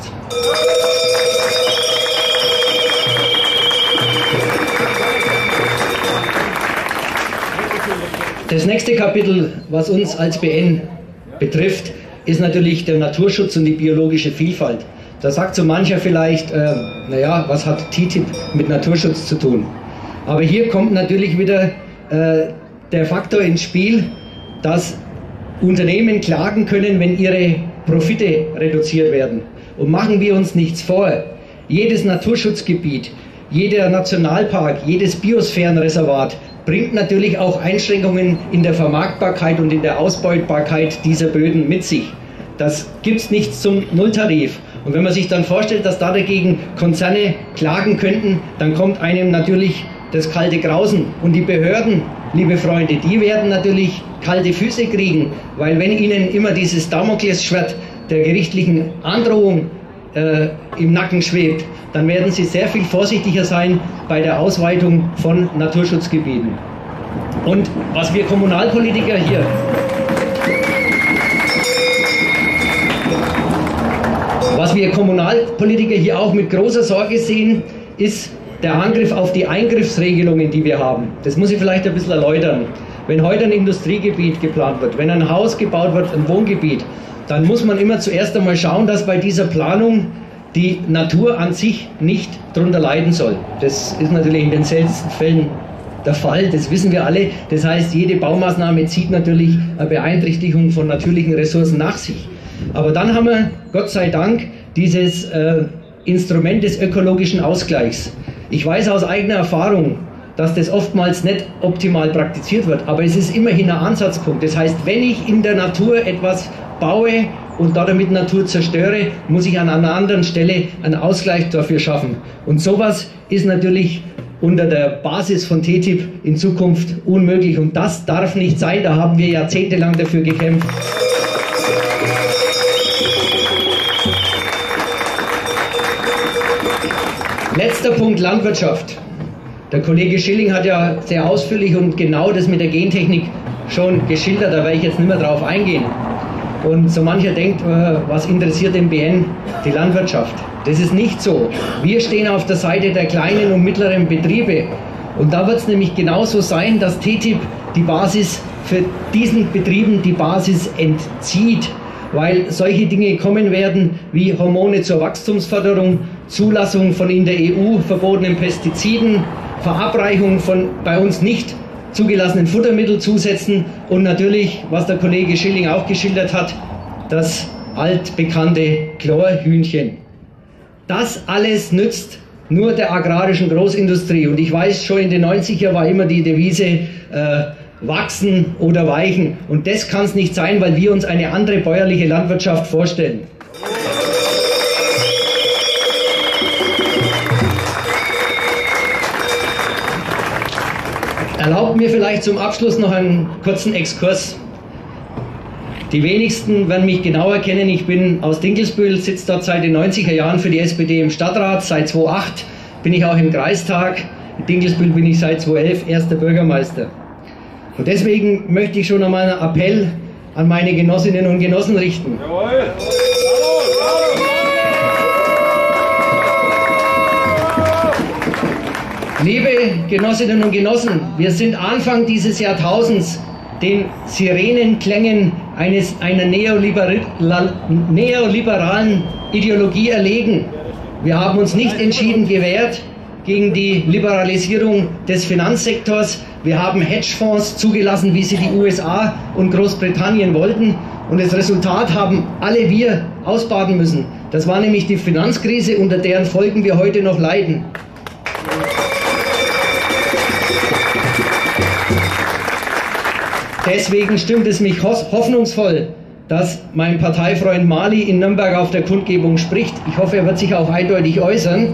Das nächste Kapitel, was uns als B N betrifft, ist natürlich der Naturschutz und die biologische Vielfalt. Da sagt so mancher vielleicht, äh, naja, was hat T T I P mit Naturschutz zu tun? Aber hier kommt natürlich wieder äh, der Faktor ins Spiel, dass Unternehmen klagen können, wenn ihre Profite reduziert werden. Und machen wir uns nichts vor, jedes Naturschutzgebiet, jeder Nationalpark, jedes Biosphärenreservat bringt natürlich auch Einschränkungen in der Vermarktbarkeit und in der Ausbeutbarkeit dieser Böden mit sich. Das gibt es nicht zum Nulltarif. Und wenn man sich dann vorstellt, dass da dagegen Konzerne klagen könnten, dann kommt einem natürlich das kalte Grausen. Und die Behörden, liebe Freunde, die werden natürlich kalte Füße kriegen, weil wenn ihnen immer dieses Damoklesschwert der gerichtlichen Androhung äh, im Nacken schwebt, dann werden sie sehr viel vorsichtiger sein bei der Ausweitung von Naturschutzgebieten. Und was wir Kommunalpolitiker hier Was wir Kommunalpolitiker hier auch mit großer Sorge sehen, ist der Angriff auf die Eingriffsregelungen, die wir haben. Das muss ich vielleicht ein bisschen erläutern. Wenn heute ein Industriegebiet geplant wird, wenn ein Haus gebaut wird, ein Wohngebiet, dann muss man immer zuerst einmal schauen, dass bei dieser Planung die Natur an sich nicht darunter leiden soll. Das ist natürlich in den seltensten Fällen der Fall, das wissen wir alle. Das heißt, jede Baumaßnahme zieht natürlich eine Beeinträchtigung von natürlichen Ressourcen nach sich. Aber dann haben wir, Gott sei Dank, dieses äh, Instrument des ökologischen Ausgleichs. Ich weiß aus eigener Erfahrung, dass das oftmals nicht optimal praktiziert wird, aber es ist immerhin ein Ansatzpunkt. Das heißt, wenn ich in der Natur etwas baue und damit Natur zerstöre, muss ich an einer anderen Stelle einen Ausgleich dafür schaffen. Und sowas ist natürlich unter der Basis von T T I P in Zukunft unmöglich. Und das darf nicht sein, da haben wir jahrzehntelang dafür gekämpft. Letzter Punkt, Landwirtschaft. Der Kollege Schilling hat ja sehr ausführlich und genau das mit der Gentechnik schon geschildert, da werde ich jetzt nicht mehr drauf eingehen. Und so mancher denkt, was interessiert den B N die Landwirtschaft? Das ist nicht so. Wir stehen auf der Seite der kleinen und mittleren Betriebe. Und da wird es nämlich genauso sein, dass T T I P die Basis für diesen Betrieben die Basis entzieht, weil solche Dinge kommen werden wie Hormone zur Wachstumsförderung, Zulassung von in der E U verbotenen Pestiziden, Verabreichung von bei uns nicht zugelassenen Futtermittelzusätzen und natürlich, was der Kollege Schilling auch geschildert hat, das altbekannte Chlorhühnchen. Das alles nützt nur der agrarischen Großindustrie. Und ich weiß, schon in den neunziger war immer die Devise äh, wachsen oder weichen. Und das kann es nicht sein, weil wir uns eine andere bäuerliche Landwirtschaft vorstellen. Erlaubt mir vielleicht zum Abschluss noch einen kurzen Exkurs. Die wenigsten werden mich genauer kennen. Ich bin aus Dinkelsbühl, sitze dort seit den neunziger Jahren für die S P D im Stadtrat. Seit zweitausendacht bin ich auch im Kreistag. In Dinkelsbühl bin ich seit zweitausendelf erster Bürgermeister. Und deswegen möchte ich schon einmal einen Appell an meine Genossinnen und Genossen richten. Jawohl. Liebe Genossinnen und Genossen, wir sind Anfang dieses Jahrtausends den Sirenenklängen eines, einer neoliberal, neoliberalen Ideologie erlegen. Wir haben uns nicht entschieden gewehrt gegen die Liberalisierung des Finanzsektors. Wir haben Hedgefonds zugelassen, wie sie die U S A und Großbritannien wollten. Und das Resultat haben alle wir ausbaden müssen. Das war nämlich die Finanzkrise, unter deren Folgen wir heute noch leiden. Deswegen stimmt es mich hoffnungsvoll, dass mein Parteifreund Mali in Nürnberg auf der Kundgebung spricht. Ich hoffe, er wird sich auch eindeutig äußern.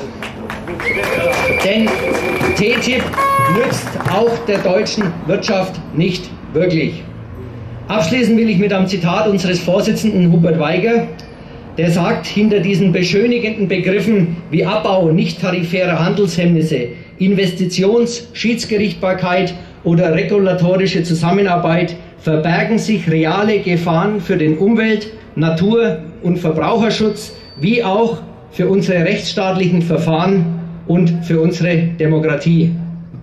Denn T T I P nützt auch der deutschen Wirtschaft nicht wirklich. Abschließen will ich mit einem Zitat unseres Vorsitzenden Hubert Weiger, der sagt, hinter diesen beschönigenden Begriffen wie Abbau nicht-tarifärer Handelshemmnisse, Investitions-, Schiedsgerichtbarkeit oder regulatorische Zusammenarbeit verbergen sich reale Gefahren für den Umwelt-, Natur- und Verbraucherschutz, wie auch für unsere rechtsstaatlichen Verfahren und für unsere Demokratie.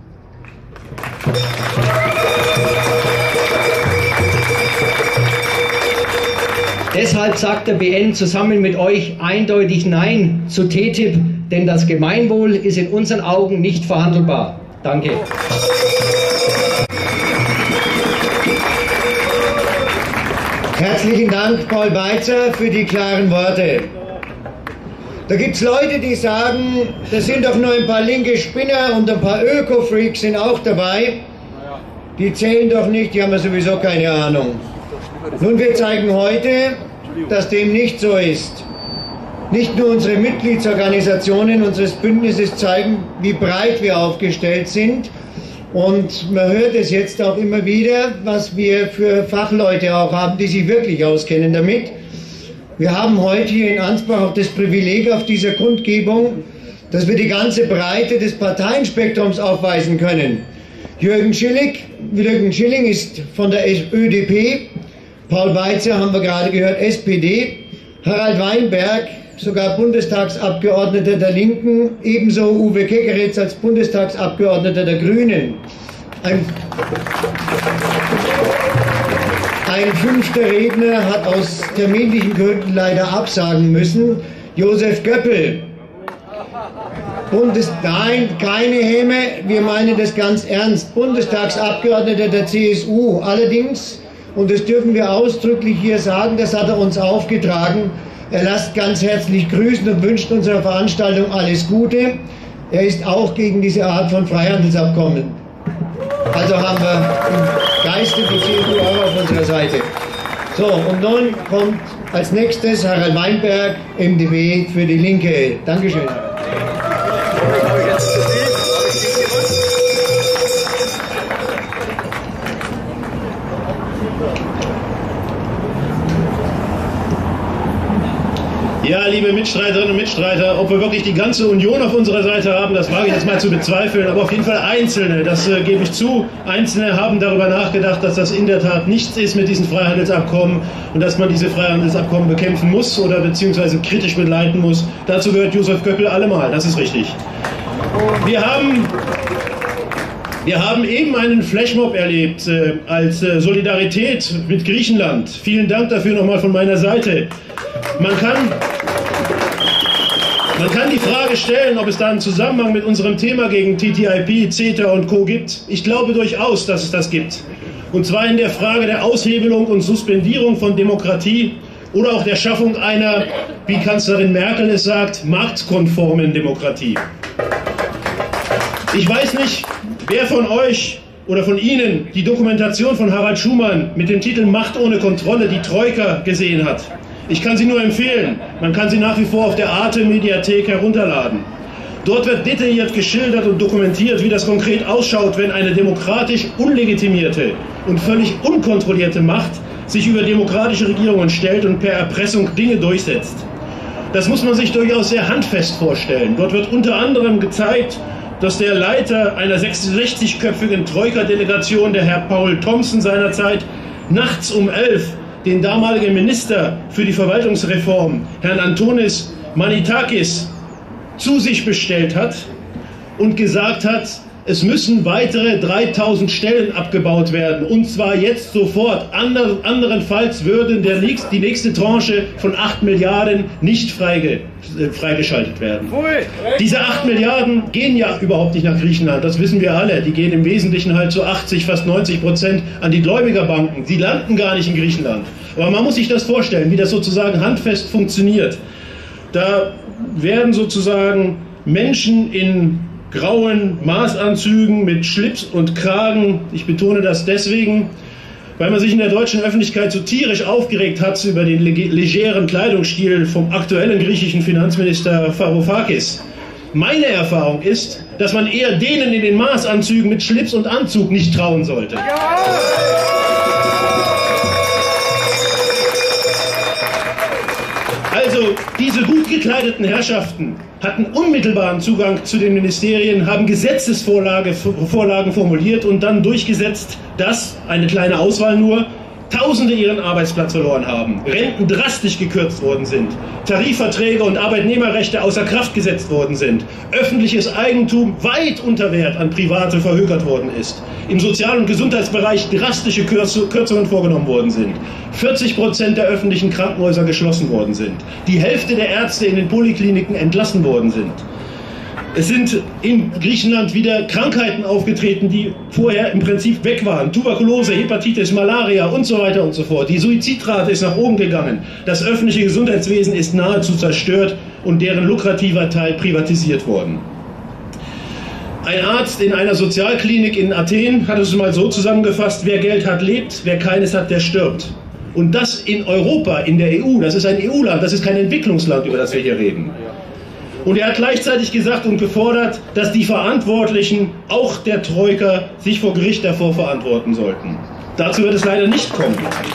Deshalb sagt der B N zusammen mit euch eindeutig Nein zu T T I P, denn das Gemeinwohl ist in unseren Augen nicht verhandelbar. Danke. Herzlichen Dank, Paul Beitzer, für die klaren Worte. Da gibt es Leute, die sagen, das sind doch nur ein paar linke Spinner und ein paar Öko-Freaks sind auch dabei. Die zählen doch nicht, die haben ja sowieso keine Ahnung. Nun, wir zeigen heute, dass dem nicht so ist. Nicht nur unsere Mitgliedsorganisationen unseres Bündnisses zeigen, wie breit wir aufgestellt sind. Und man hört es jetzt auch immer wieder, was wir für Fachleute auch haben, die sich wirklich auskennen damit. Wir haben heute hier in Ansbach auch das Privileg auf dieser Kundgebung, dass wir die ganze Breite des Parteienspektrums aufweisen können. Jürgen Schilling, Jürgen Schilling ist von der Ö D P, Paul Weitzer haben wir gerade gehört, S P D, Harald Weinberg, sogar Bundestagsabgeordneter der Linken, ebenso Uwe Kekeritz als Bundestagsabgeordneter der Grünen. Ein Ein fünfter Redner hat aus terminlichen Gründen leider absagen müssen. Josef Göppel. Bundes Nein, keine Häme, wir meinen das ganz ernst. Bundestagsabgeordneter der C S U. Allerdings, und das dürfen wir ausdrücklich hier sagen, das hat er uns aufgetragen, er lässt ganz herzlich grüßen und wünscht unserer Veranstaltung alles Gute. Er ist auch gegen diese Art von Freihandelsabkommen. Also haben wir im Geiste die C S U auch auf unserer Seite. So, und nun kommt als nächstes Harald Weinberg, M D B für die Linke. Dankeschön. Ja, liebe Mitstreiterinnen und Mitstreiter, ob wir wirklich die ganze Union auf unserer Seite haben, das wage ich jetzt mal zu bezweifeln, aber auf jeden Fall Einzelne, das äh, gebe ich zu, Einzelne haben darüber nachgedacht, dass das in der Tat nichts ist mit diesen Freihandelsabkommen und dass man diese Freihandelsabkommen bekämpfen muss oder beziehungsweise kritisch begleiten muss. Dazu gehört Josef Göppel allemal, das ist richtig. Wir haben... Wir haben eben einen Flashmob erlebt äh, als äh, Solidarität mit Griechenland. Vielen Dank dafür nochmal von meiner Seite. Man kann, man kann die Frage stellen, ob es da einen Zusammenhang mit unserem Thema gegen T T I P, CETA und Co. gibt. Ich glaube durchaus, dass es das gibt. Und zwar in der Frage der Aushebelung und Suspendierung von Demokratie oder auch der Schaffung einer, wie Kanzlerin Merkel es sagt, marktkonformen Demokratie. Ich weiß nicht, wer von euch oder von Ihnen die Dokumentation von Harald Schumann mit dem Titel Macht ohne Kontrolle, die Troika, gesehen hat. Ich kann sie nur empfehlen. Man kann sie nach wie vor auf der Arte-Mediathek herunterladen. Dort wird detailliert geschildert und dokumentiert, wie das konkret ausschaut, wenn eine demokratisch unlegitimierte und völlig unkontrollierte Macht sich über demokratische Regierungen stellt und per Erpressung Dinge durchsetzt. Das muss man sich durchaus sehr handfest vorstellen. Dort wird unter anderem gezeigt, dass der Leiter einer sechsundsechzigköpfigen Troika-Delegation, der Herr Paul Thompson seinerzeit, nachts um elf den damaligen Minister für die Verwaltungsreform, Herrn Antonis Manitakis, zu sich bestellt hat und gesagt hat, es müssen weitere dreitausend Stellen abgebaut werden, und zwar jetzt sofort. Ander, anderenfalls würde der nächst, die nächste Tranche von acht Milliarden nicht freige, äh, freigeschaltet werden. Diese acht Milliarden gehen ja überhaupt nicht nach Griechenland, das wissen wir alle. Die gehen im Wesentlichen halt zu achtzig, fast neunzig Prozent an die Gläubigerbanken. Sie landen gar nicht in Griechenland. Aber man muss sich das vorstellen, wie das sozusagen handfest funktioniert. Da werden sozusagen Menschen in grauen Maßanzügen mit Schlips und Kragen, ich betone das deswegen, weil man sich in der deutschen Öffentlichkeit so tierisch aufgeregt hat über den legeren Kleidungsstil vom aktuellen griechischen Finanzminister Varoufakis. Meine Erfahrung ist, dass man eher denen in den Maßanzügen mit Schlips und Anzug nicht trauen sollte. Ja! Also, diese gut gekleideten Herrschaften hatten unmittelbaren Zugang zu den Ministerien, haben Gesetzesvorlagen formuliert und dann durchgesetzt, dass, eine kleine Auswahl nur, Tausende ihren Arbeitsplatz verloren haben, Renten drastisch gekürzt worden sind, Tarifverträge und Arbeitnehmerrechte außer Kraft gesetzt worden sind, öffentliches Eigentum weit unter Wert an Private verhökert worden ist, im Sozial- und Gesundheitsbereich drastische Kürzungen vorgenommen worden sind, vierzig Prozent der öffentlichen Krankenhäuser geschlossen worden sind, die Hälfte der Ärzte in den Polikliniken entlassen worden sind. Es sind in Griechenland wieder Krankheiten aufgetreten, die vorher im Prinzip weg waren. Tuberkulose, Hepatitis, Malaria und so weiter und so fort. Die Suizidrate ist nach oben gegangen. Das öffentliche Gesundheitswesen ist nahezu zerstört. und deren lukrativer Teil privatisiert worden. Ein Arzt in einer Sozialklinik in Athen hat es mal so zusammengefasst: Wer Geld hat, lebt, wer keines hat, der stirbt. Und das in Europa, in der E U, das ist ein E U-Land, das ist kein Entwicklungsland, über das wir hier reden. Und er hat gleichzeitig gesagt und gefordert, dass die Verantwortlichen, auch der Troika, sich vor Gericht davor verantworten sollten. Dazu wird es leider nicht kommen.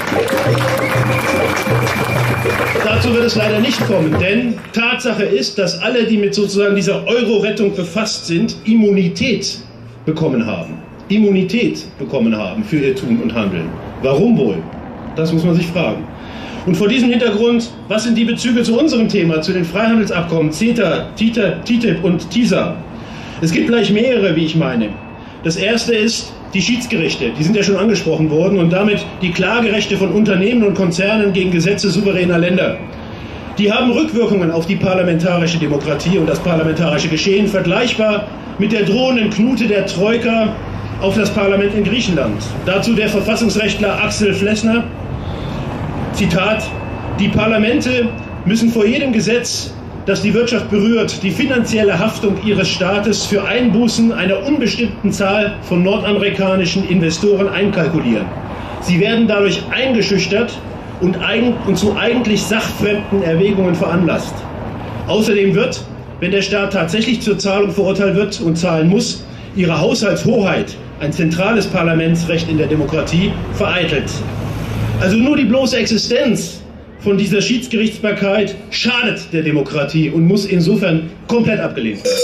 Dazu wird es leider nicht kommen, denn Tatsache ist, dass alle, die mit sozusagen dieser Euro-Rettung befasst sind, Immunität bekommen haben. Immunität bekommen haben für ihr Tun und Handeln. Warum wohl? Das muss man sich fragen. Und vor diesem Hintergrund, was sind die Bezüge zu unserem Thema, zu den Freihandelsabkommen CETA, T T I P und TISA? Es gibt gleich mehrere, wie ich meine. Das erste ist die Schiedsgerichte, die sind ja schon angesprochen worden, und damit die Klagerechte von Unternehmen und Konzernen gegen Gesetze souveräner Länder. Die haben Rückwirkungen auf die parlamentarische Demokratie und das parlamentarische Geschehen, vergleichbar mit der drohenden Knute der Troika auf das Parlament in Griechenland. Dazu der Verfassungsrechtler Axel Flessner: Zitat: Die Parlamente müssen vor jedem Gesetz, das die Wirtschaft berührt, die finanzielle Haftung ihres Staates für Einbußen einer unbestimmten Zahl von nordamerikanischen Investoren einkalkulieren. Sie werden dadurch eingeschüchtert und, eigen, und zu eigentlich sachfremden Erwägungen veranlasst. Außerdem wird, wenn der Staat tatsächlich zur Zahlung verurteilt wird und zahlen muss, ihre Haushaltshoheit, ein zentrales Parlamentsrecht in der Demokratie, vereitelt. Also nur die bloße Existenz von dieser Schiedsgerichtsbarkeit schadet der Demokratie und muss insofern komplett abgelehnt werden.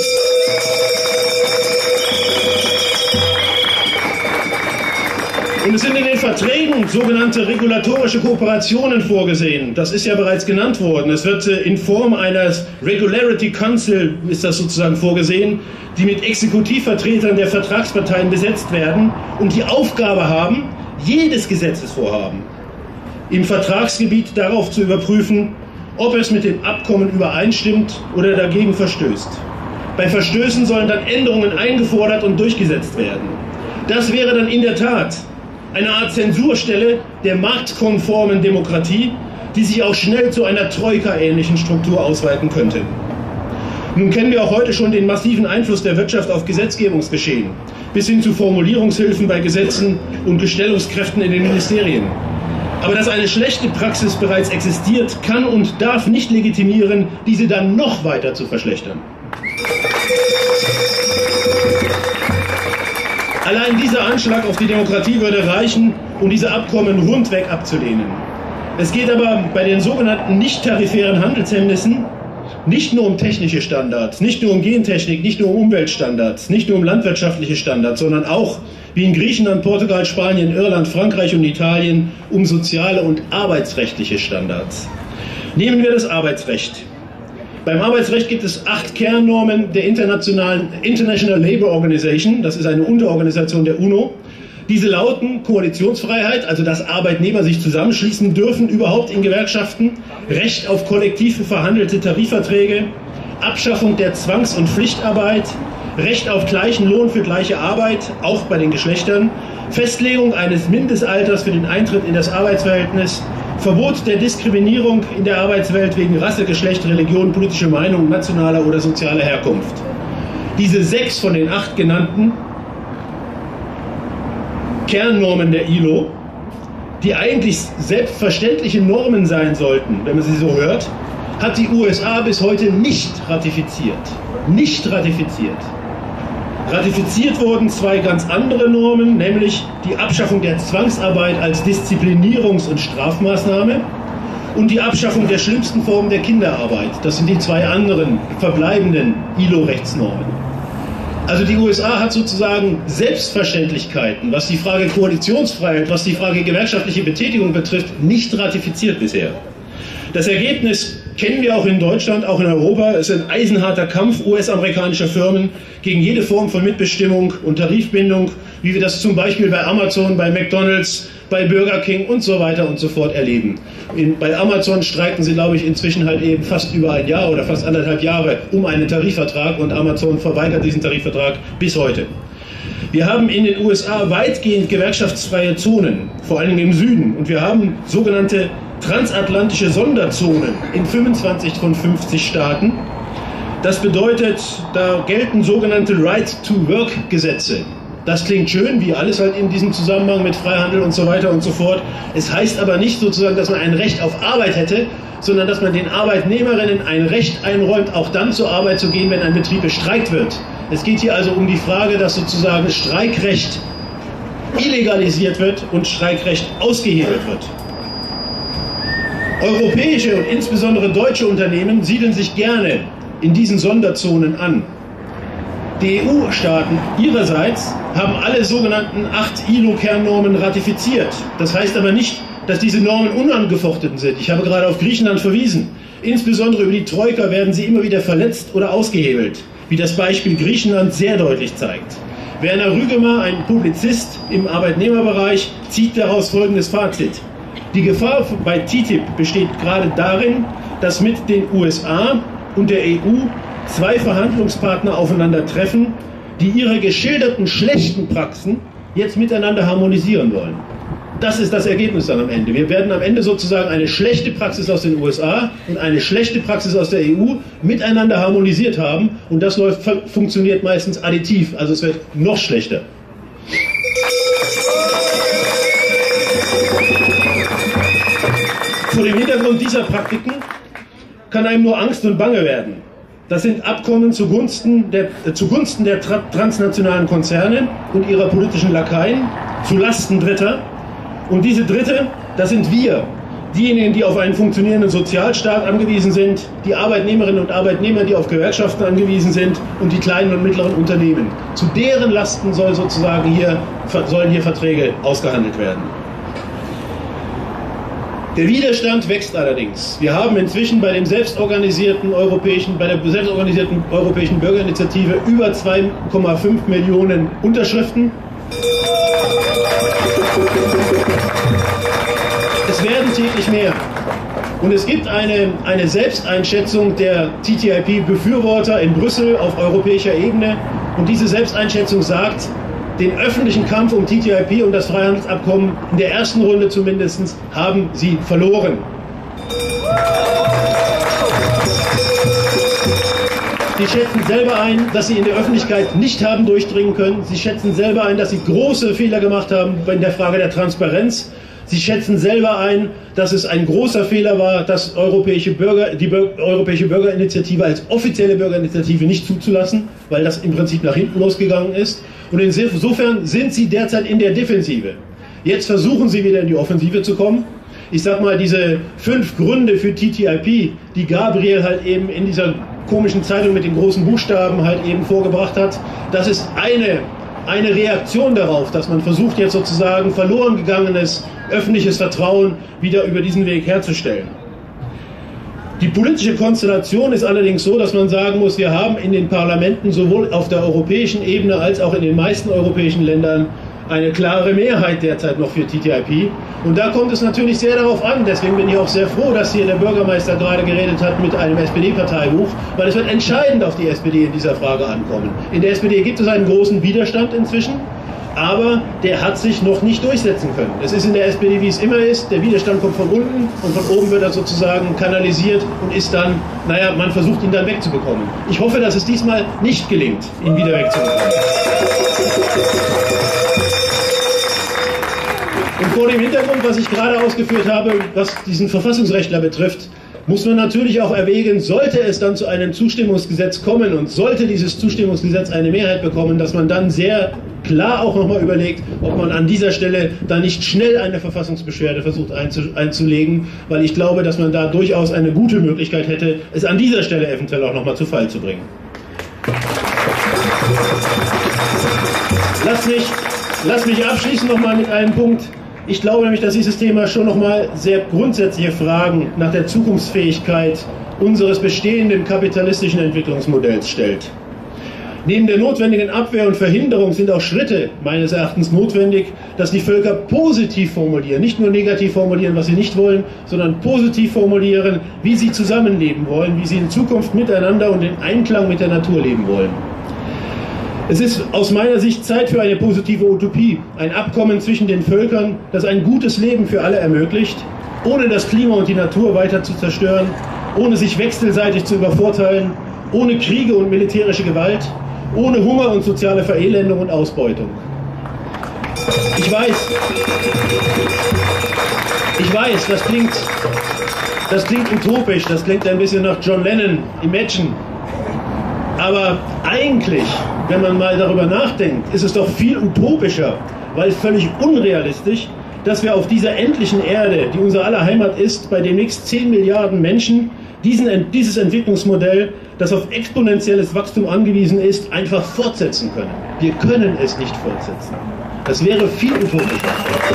Und es sind in den Verträgen sogenannte regulatorische Kooperationen vorgesehen. Das ist ja bereits genannt worden. Es wird in Form eines Regularity Council, ist das sozusagen vorgesehen, die mit Exekutivvertretern der Vertragsparteien besetzt werden und die Aufgabe haben, jedes Gesetzesvorhaben im Vertragsgebiet darauf zu überprüfen, ob es mit dem Abkommen übereinstimmt oder dagegen verstößt. Bei Verstößen sollen dann Änderungen eingefordert und durchgesetzt werden. Das wäre dann in der Tat eine Art Zensurstelle der marktkonformen Demokratie, die sich auch schnell zu einer Troika-ähnlichen Struktur ausweiten könnte. Nun kennen wir auch heute schon den massiven Einfluss der Wirtschaft auf Gesetzgebungsgeschehen, bis hin zu Formulierungshilfen bei Gesetzen und Gestellungskräften in den Ministerien. Aber dass eine schlechte Praxis bereits existiert, kann und darf nicht legitimieren, diese dann noch weiter zu verschlechtern. Allein dieser Anschlag auf die Demokratie würde reichen, um diese Abkommen rundweg abzulehnen. Es geht aber bei den sogenannten nicht-tarifären Handelshemmnissen nicht nur um technische Standards, nicht nur um Gentechnik, nicht nur um Umweltstandards, nicht nur um landwirtschaftliche Standards, sondern auch, wie in Griechenland, Portugal, Spanien, Irland, Frankreich und Italien, um soziale und arbeitsrechtliche Standards. Nehmen wir das Arbeitsrecht. Beim Arbeitsrecht gibt es acht Kernnormen der internationalen International Labour Organization, das ist eine Unterorganisation der UNO. Diese lauten: Koalitionsfreiheit, also dass Arbeitnehmer sich zusammenschließen dürfen, überhaupt in Gewerkschaften, Recht auf kollektiv verhandelte Tarifverträge, Abschaffung der Zwangs- und Pflichtarbeit, Recht auf gleichen Lohn für gleiche Arbeit, auch bei den Geschlechtern, Festlegung eines Mindestalters für den Eintritt in das Arbeitsverhältnis, Verbot der Diskriminierung in der Arbeitswelt wegen Rasse, Geschlecht, Religion, politische Meinung, nationaler oder sozialer Herkunft. Diese sechs von den acht genannten Kernnormen der I L O, die eigentlich selbstverständliche Normen sein sollten, wenn man sie so hört, hat die U S A bis heute nicht ratifiziert. Nicht ratifiziert. Ratifiziert wurden zwei ganz andere Normen, nämlich die Abschaffung der Zwangsarbeit als Disziplinierungs- und Strafmaßnahme und die Abschaffung der schlimmsten Formen der Kinderarbeit. Das sind die zwei anderen verbleibenden I L O-Rechtsnormen. Also die U S A hat sozusagen Selbstverständlichkeiten, was die Frage Koalitionsfreiheit, was die Frage gewerkschaftliche Betätigung betrifft, nicht ratifiziert bisher. Das Ergebnis kennen wir auch in Deutschland, auch in Europa. Es ist ein eisenharter Kampf U S-amerikanischer Firmen gegen jede Form von Mitbestimmung und Tarifbindung, wie wir das zum Beispiel bei Amazon, bei McDonald's, bei Burger King und so weiter und so fort erleben. In, bei Amazon streiken sie, glaube ich, inzwischen halt eben fast über ein Jahr oder fast anderthalb Jahre um einen Tarifvertrag und Amazon verweigert diesen Tarifvertrag bis heute. Wir haben in den U S A weitgehend gewerkschaftsfreie Zonen, vor allem im Süden. Und wir haben sogenannte transatlantische Sonderzonen in fünfundzwanzig von fünfzig Staaten. Das bedeutet, da gelten sogenannte Right-to-Work-Gesetze. Das klingt schön, wie alles halt in diesem Zusammenhang mit Freihandel und so weiter und so fort. Es heißt aber nicht sozusagen, dass man ein Recht auf Arbeit hätte, sondern dass man den Arbeitnehmerinnen ein Recht einräumt, auch dann zur Arbeit zu gehen, wenn ein Betrieb bestreikt wird. Es geht hier also um die Frage, dass sozusagen Streikrecht illegalisiert wird und Streikrecht ausgehebelt wird. Europäische und insbesondere deutsche Unternehmen siedeln sich gerne in diesen Sonderzonen an. Die E U-Staaten ihrerseits haben alle sogenannten acht I L O-Kernnormen ratifiziert. Das heißt aber nicht, dass diese Normen unangefochten sind. Ich habe gerade auf Griechenland verwiesen. Insbesondere über die Troika werden sie immer wieder verletzt oder ausgehebelt, wie das Beispiel Griechenland sehr deutlich zeigt. Werner Rügemer, ein Publizist im Arbeitnehmerbereich, zieht daraus folgendes Fazit. Die Gefahr bei T T I P besteht gerade darin, dass mit den U S A und der E U zwei Verhandlungspartner aufeinandertreffen, die ihre geschilderten schlechten Praxen jetzt miteinander harmonisieren wollen. Das ist das Ergebnis dann am Ende. Wir werden am Ende sozusagen eine schlechte Praxis aus den U S A und eine schlechte Praxis aus der E U miteinander harmonisiert haben und das läuft, funktioniert meistens additiv, also es wird noch schlechter. Vor dem Hintergrund dieser Praktiken kann einem nur Angst und Bange werden. Das sind Abkommen zugunsten der, äh, zugunsten der tra transnationalen Konzerne und ihrer politischen Lakaien, zulasten Dritter. Und diese Dritte, das sind wir, diejenigen, die auf einen funktionierenden Sozialstaat angewiesen sind, die Arbeitnehmerinnen und Arbeitnehmer, die auf Gewerkschaften angewiesen sind und die kleinen und mittleren Unternehmen. Zu deren Lasten soll sozusagen hier, sollen hier Verträge ausgehandelt werden. Der Widerstand wächst allerdings. Wir haben inzwischen bei dem selbstorganisierten europäischen, bei der selbstorganisierten europäischen Bürgerinitiative über zwei Komma fünf Millionen Unterschriften. Es werden täglich mehr. Und es gibt eine, eine Selbsteinschätzung der T T I P-Befürworter in Brüssel auf europäischer Ebene. Und diese Selbsteinschätzung sagt, den öffentlichen Kampf um T T I P und das Freihandelsabkommen, in der ersten Runde zumindest, haben sie verloren. Sie schätzen selber ein, dass sie in der Öffentlichkeit nicht haben durchdringen können. Sie schätzen selber ein, dass sie große Fehler gemacht haben in der Frage der Transparenz. Sie schätzen selber ein, dass es ein großer Fehler war, dass europäische Bürger, die Bür- Europäische Bürgerinitiative als offizielle Bürgerinitiative nicht zuzulassen, weil das im Prinzip nach hinten losgegangen ist. Und insofern sind sie derzeit in der Defensive. Jetzt versuchen sie wieder in die Offensive zu kommen. Ich sag mal, diese fünf Gründe für T T I P, die Gabriel halt eben in dieser komischen Zeitung mit den großen Buchstaben halt eben vorgebracht hat, das ist eine, eine Reaktion darauf, dass man versucht jetzt sozusagen verloren gegangenes öffentliches Vertrauen wieder über diesen Weg herzustellen. Die politische Konstellation ist allerdings so, dass man sagen muss, wir haben in den Parlamenten sowohl auf der europäischen Ebene als auch in den meisten europäischen Ländern eine klare Mehrheit derzeit noch für T T I P. Und da kommt es natürlich sehr darauf an, deswegen bin ich auch sehr froh, dass hier der Bürgermeister gerade geredet hat mit einem S P D-Parteibuch, weil es wird entscheidend auf die S P D in dieser Frage ankommen. In der S P D gibt es einen großen Widerstand inzwischen, aber der hat sich noch nicht durchsetzen können. Es ist in der S P D, wie es immer ist, der Widerstand kommt von unten und von oben wird er sozusagen kanalisiert und ist dann, naja, man versucht ihn dann wegzubekommen. Ich hoffe, dass es diesmal nicht gelingt, ihn wieder wegzubekommen. Und vor dem Hintergrund, was ich gerade ausgeführt habe, was diesen Verfassungsrechtler betrifft, muss man natürlich auch erwägen, sollte es dann zu einem Zustimmungsgesetz kommen und sollte dieses Zustimmungsgesetz eine Mehrheit bekommen, dass man dann sehr klar auch nochmal überlegt, ob man an dieser Stelle dann nicht schnell eine Verfassungsbeschwerde versucht einzulegen, weil ich glaube, dass man da durchaus eine gute Möglichkeit hätte, es an dieser Stelle eventuell auch nochmal zu Fall zu bringen. Lass mich, lass mich abschließen nochmal mit einem Punkt. Ich glaube nämlich, dass dieses Thema schon nochmal sehr grundsätzliche Fragen nach der Zukunftsfähigkeit unseres bestehenden kapitalistischen Entwicklungsmodells stellt. Neben der notwendigen Abwehr und Verhinderung sind auch Schritte meines Erachtens notwendig, dass die Völker positiv formulieren, nicht nur negativ formulieren, was sie nicht wollen, sondern positiv formulieren, wie sie zusammenleben wollen, wie sie in Zukunft miteinander und in Einklang mit der Natur leben wollen. Es ist aus meiner Sicht Zeit für eine positive Utopie, ein Abkommen zwischen den Völkern, das ein gutes Leben für alle ermöglicht, ohne das Klima und die Natur weiter zu zerstören, ohne sich wechselseitig zu übervorteilen, ohne Kriege und militärische Gewalt, ohne Hunger und soziale Verelendung und Ausbeutung. Ich weiß, ich weiß, das klingt, das klingt utopisch, das klingt ein bisschen nach John Lennon, Imagine. Aber eigentlich, wenn man mal darüber nachdenkt, ist es doch viel utopischer, weil völlig unrealistisch, dass wir auf dieser endlichen Erde, die unser aller Heimat ist, bei demnächst zehn Milliarden Menschen diesen, dieses Entwicklungsmodell, das auf exponentielles Wachstum angewiesen ist, einfach fortsetzen können. Wir können es nicht fortsetzen. Das wäre viel utopischer.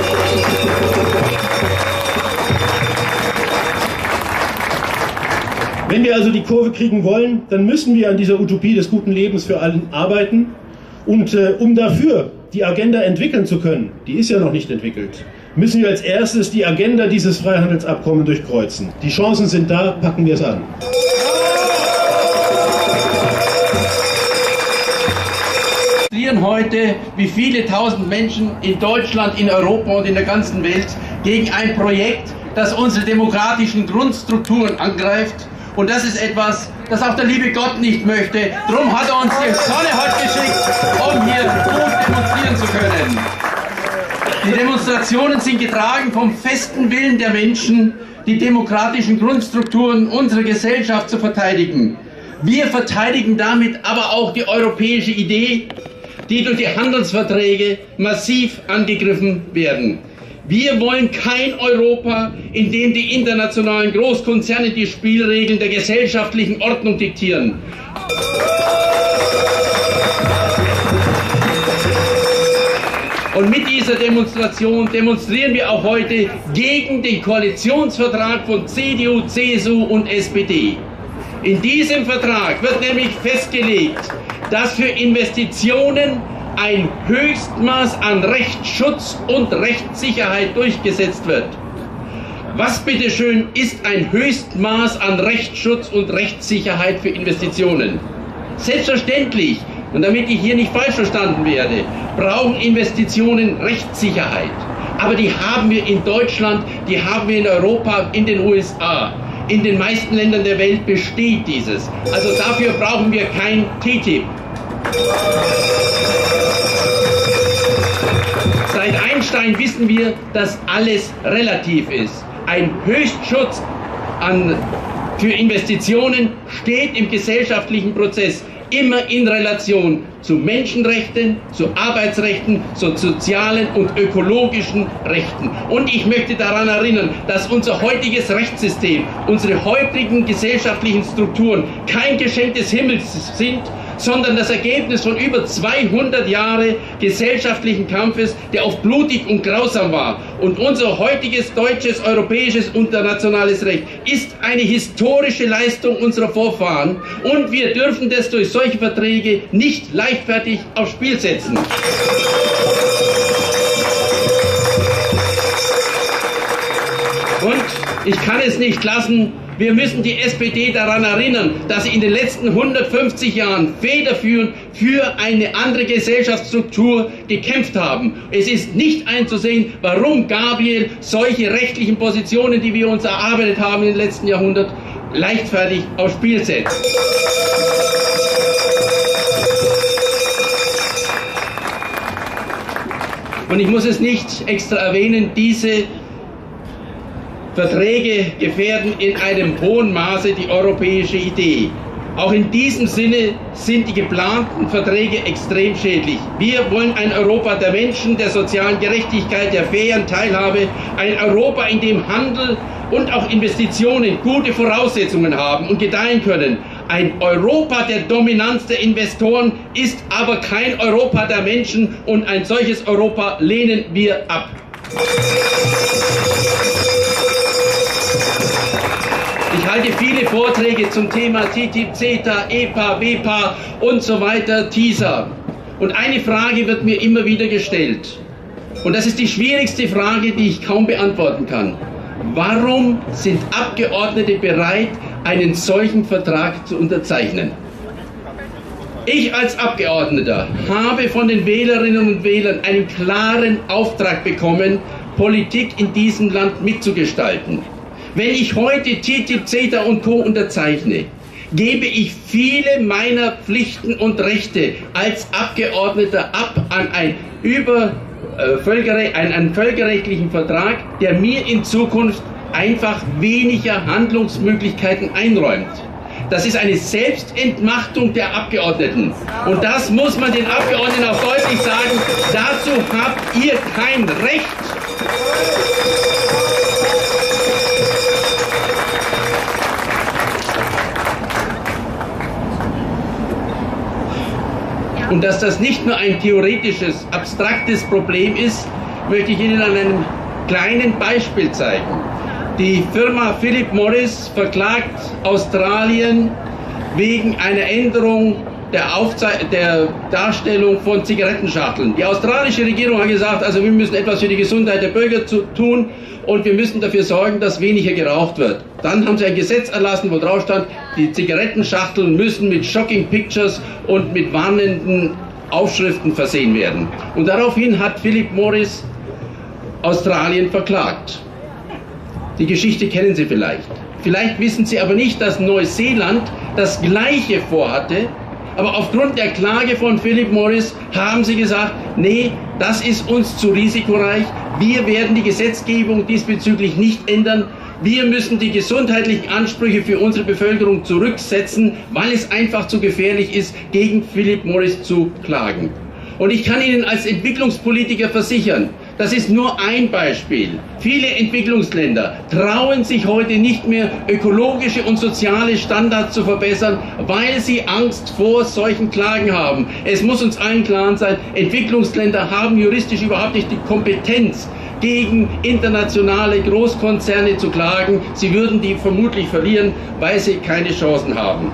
Wenn wir also die Kurve kriegen wollen, dann müssen wir an dieser Utopie des guten Lebens für alle arbeiten. Und äh, um dafür die Agenda entwickeln zu können, die ist ja noch nicht entwickelt, müssen wir als erstes die Agenda dieses Freihandelsabkommens durchkreuzen. Die Chancen sind da, packen wir es an. Heute, wie viele tausend Menschen in Deutschland, in Europa und in der ganzen Welt gegen ein Projekt, das unsere demokratischen Grundstrukturen angreift. Und das ist etwas, das auch der liebe Gott nicht möchte. Darum hat er uns die Sonne heute geschickt, um hier gut demonstrieren zu können. Die Demonstrationen sind getragen vom festen Willen der Menschen, die demokratischen Grundstrukturen unserer Gesellschaft zu verteidigen. Wir verteidigen damit aber auch die europäische Idee, die durch die Handelsverträge massiv angegriffen werden. Wir wollen kein Europa, in dem die internationalen Großkonzerne die Spielregeln der gesellschaftlichen Ordnung diktieren. Und mit dieser Demonstration demonstrieren wir auch heute gegen den Koalitionsvertrag von C D U, C S U und S P D. In diesem Vertrag wird nämlich festgelegt, dass für Investitionen ein Höchstmaß an Rechtsschutz und Rechtssicherheit durchgesetzt wird. Was bitteschön ist ein Höchstmaß an Rechtsschutz und Rechtssicherheit für Investitionen? Selbstverständlich, und damit ich hier nicht falsch verstanden werde, brauchen Investitionen Rechtssicherheit. Aber die haben wir in Deutschland, die haben wir in Europa, in den U S A. In den meisten Ländern der Welt besteht dieses. Also dafür brauchen wir kein T T I P. Seit Einstein wissen wir, dass alles relativ ist. Ein Höchstschutz an, für Investitionen steht im gesellschaftlichen Prozess immer in Relation zu Menschenrechten, zu Arbeitsrechten, zu sozialen und ökologischen Rechten. Und ich möchte daran erinnern, dass unser heutiges Rechtssystem, unsere heutigen gesellschaftlichen Strukturen kein Geschenk des Himmels sind, sondern das Ergebnis von über zweihundert Jahren gesellschaftlichen Kampfes, der oft blutig und grausam war. Und unser heutiges deutsches, europäisches, internationales Recht ist eine historische Leistung unserer Vorfahren und wir dürfen das durch solche Verträge nicht leichtfertig aufs Spiel setzen. Und ich kann es nicht lassen, wir müssen die S P D daran erinnern, dass sie in den letzten hundertfünfzig Jahren federführend für eine andere Gesellschaftsstruktur gekämpft haben. Es ist nicht einzusehen, warum Gabriel solche rechtlichen Positionen, die wir uns erarbeitet haben im letzten Jahrhundert, leichtfertig aufs Spiel setzt. Und ich muss es nicht extra erwähnen, diese Verträge gefährden in einem hohen Maße die europäische Idee. Auch in diesem Sinne sind die geplanten Verträge extrem schädlich. Wir wollen ein Europa der Menschen, der sozialen Gerechtigkeit, der fairen Teilhabe, ein Europa, in dem Handel und auch Investitionen gute Voraussetzungen haben und gedeihen können. Ein Europa der Dominanz der Investoren ist aber kein Europa der Menschen und ein solches Europa lehnen wir ab. Ich halte viele Vorträge zum Thema T T I P, CETA, E P A, W P A und so weiter, TISA. Und eine Frage wird mir immer wieder gestellt. Und das ist die schwierigste Frage, die ich kaum beantworten kann. Warum sind Abgeordnete bereit, einen solchen Vertrag zu unterzeichnen? Ich als Abgeordneter habe von den Wählerinnen und Wählern einen klaren Auftrag bekommen, Politik in diesem Land mitzugestalten. Wenn ich heute T T I P, CETA und Co. unterzeichne, gebe ich viele meiner Pflichten und Rechte als Abgeordneter ab an ein über, äh, Völkerre einen, einen völkerrechtlichen Vertrag, der mir in Zukunft einfach weniger Handlungsmöglichkeiten einräumt. Das ist eine Selbstentmachtung der Abgeordneten. Und das muss man den Abgeordneten auch deutlich sagen. Dazu habt ihr kein Recht. Und dass das nicht nur ein theoretisches, abstraktes Problem ist, möchte ich Ihnen an einem kleinen Beispiel zeigen. Die Firma Philip Morris verklagt Australien wegen einer Änderung der, Aufzei der Darstellung von Zigarettenschachteln. Die australische Regierung hat gesagt, also wir müssen etwas für die Gesundheit der Bürger zu tun und wir müssen dafür sorgen, dass weniger geraucht wird. Dann haben sie ein Gesetz erlassen, wo drauf stand, die Zigarettenschachteln müssen mit Shocking Pictures und mit warnenden Aufschriften versehen werden. Und daraufhin hat Philip Morris Australien verklagt. Die Geschichte kennen Sie vielleicht. Vielleicht wissen Sie aber nicht, dass Neuseeland das Gleiche vorhatte, aber aufgrund der Klage von Philip Morris haben sie gesagt, nee, das ist uns zu risikoreich, wir werden die Gesetzgebung diesbezüglich nicht ändern, wir müssen die gesundheitlichen Ansprüche für unsere Bevölkerung zurücksetzen, weil es einfach zu gefährlich ist, gegen Philip Morris zu klagen. Und ich kann Ihnen als Entwicklungspolitiker versichern, das ist nur ein Beispiel. Viele Entwicklungsländer trauen sich heute nicht mehr, ökologische und soziale Standards zu verbessern, weil sie Angst vor solchen Klagen haben. Es muss uns allen klar sein, Entwicklungsländer haben juristisch überhaupt nicht die Kompetenz, gegen internationale Großkonzerne zu klagen. Sie würden die vermutlich verlieren, weil sie keine Chancen haben.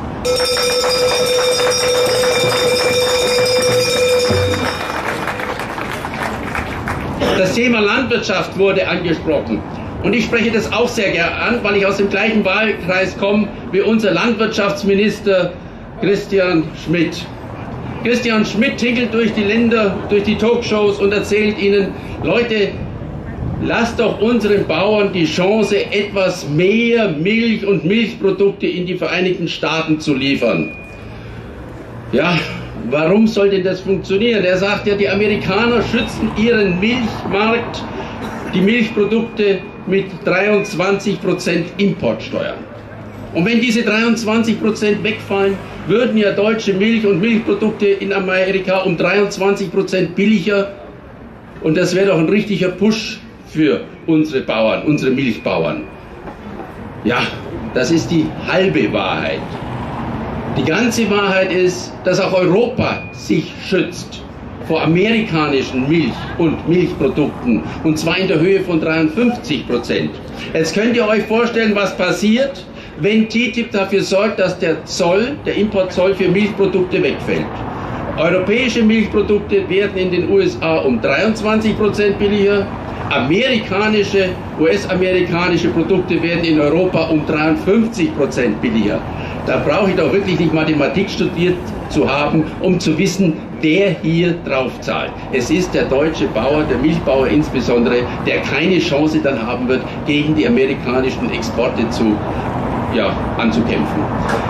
Das Thema Landwirtschaft wurde angesprochen. Und ich spreche das auch sehr gerne an, weil ich aus dem gleichen Wahlkreis komme wie unser Landwirtschaftsminister Christian Schmidt. Christian Schmidt tingelt durch die Länder, durch die Talkshows und erzählt ihnen, Leute, lasst doch unseren Bauern die Chance, etwas mehr Milch und Milchprodukte in die Vereinigten Staaten zu liefern. Ja, warum soll denn das funktionieren? Er sagt ja, die Amerikaner schützen ihren Milchmarkt, die Milchprodukte mit dreiundzwanzig Prozent Importsteuern. Und wenn diese dreiundzwanzig Prozent wegfallen, würden ja deutsche Milch und Milchprodukte in Amerika um dreiundzwanzig Prozent billiger. Und das wäre doch ein richtiger Push für unsere Bauern, unsere Milchbauern. Ja, das ist die halbe Wahrheit. Die ganze Wahrheit ist, dass auch Europa sich schützt vor amerikanischen Milch- und Milchprodukten, und zwar in der Höhe von dreiundfünfzig Prozent. Jetzt könnt ihr euch vorstellen, was passiert, wenn T T I P dafür sorgt, dass der Zoll, der Importzoll für Milchprodukte wegfällt. Europäische Milchprodukte werden in den U S A um dreiundzwanzig Prozent billiger, amerikanische, U S-amerikanische Produkte werden in Europa um dreiundfünfzig Prozent billiger. Da brauche ich doch wirklich nicht Mathematik studiert zu haben, um zu wissen, wer hier drauf zahlt. Es ist der deutsche Bauer, der Milchbauer insbesondere, der keine Chance dann haben wird, gegen die amerikanischen Exporte zu, ja, anzukämpfen.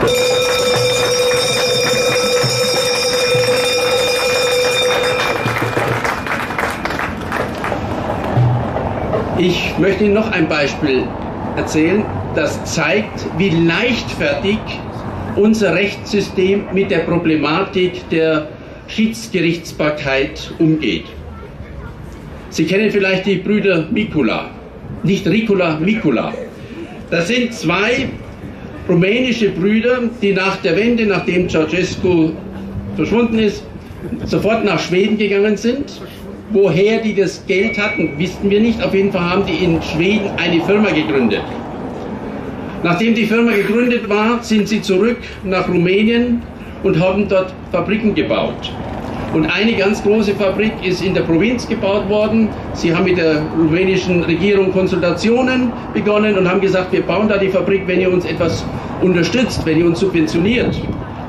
Ich möchte Ihnen noch ein Beispiel erzählen, das zeigt, wie leichtfertig unser Rechtssystem mit der Problematik der Schiedsgerichtsbarkeit umgeht. Sie kennen vielleicht die Brüder Mikula, nicht Ricula, Mikula. Das sind zwei rumänische Brüder, die nach der Wende, nachdem Ceausescu verschwunden ist, sofort nach Schweden gegangen sind. Woher die das Geld hatten, wissen wir nicht. Auf jeden Fall haben die in Schweden eine Firma gegründet. Nachdem die Firma gegründet war, sind sie zurück nach Rumänien und haben dort Fabriken gebaut. Und eine ganz große Fabrik ist in der Provinz gebaut worden. Sie haben mit der rumänischen Regierung Konsultationen begonnen und haben gesagt, wir bauen da die Fabrik, wenn ihr uns etwas unterstützt, wenn ihr uns subventioniert.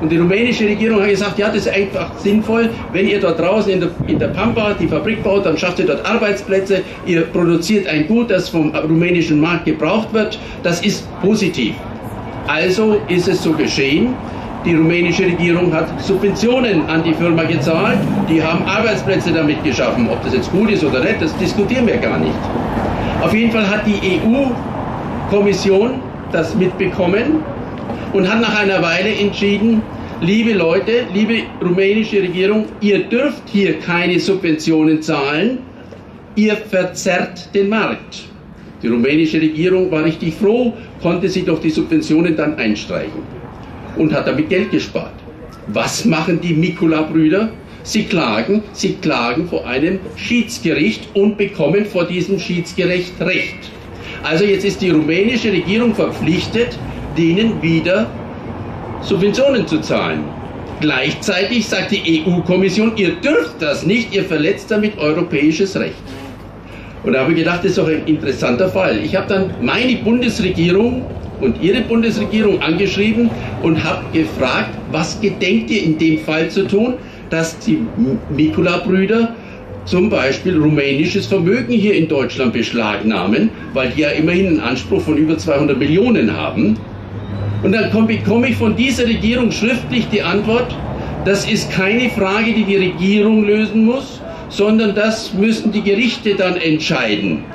Und die rumänische Regierung hat gesagt, ja, das ist einfach sinnvoll, wenn ihr dort draußen in der, in der Pampa die Fabrik baut, dann schafft ihr dort Arbeitsplätze, ihr produziert ein Gut, das vom rumänischen Markt gebraucht wird, das ist positiv. Also ist es so geschehen. Die rumänische Regierung hat Subventionen an die Firma gezahlt, die haben Arbeitsplätze damit geschaffen. Ob das jetzt gut ist oder nicht, das diskutieren wir gar nicht. Auf jeden Fall hat die E U-Kommission das mitbekommen und hat nach einer Weile entschieden, liebe Leute, liebe rumänische Regierung, ihr dürft hier keine Subventionen zahlen, ihr verzerrt den Markt. Die rumänische Regierung war richtig froh, konnte sie doch die Subventionen dann einstreichen und hat damit Geld gespart. Was machen die Mikula-Brüder? Sie klagen, sie klagen vor einem Schiedsgericht und bekommen vor diesem Schiedsgericht Recht. Also jetzt ist die rumänische Regierung verpflichtet, denen wieder Subventionen zu zahlen. Gleichzeitig sagt die E U-Kommission, ihr dürft das nicht, ihr verletzt damit europäisches Recht. Und da habe ich gedacht, das ist doch ein interessanter Fall. Ich habe dann meine Bundesregierung und Ihre Bundesregierung angeschrieben und habe gefragt, was gedenkt ihr in dem Fall zu tun, dass die Mikula-Brüder zum Beispiel rumänisches Vermögen hier in Deutschland beschlagnahmen, weil die ja immerhin einen Anspruch von über zweihundert Millionen haben. Und dann bekomme ich von dieser Regierung schriftlich die Antwort, das ist keine Frage, die die Regierung lösen muss, sondern das müssen die Gerichte dann entscheiden.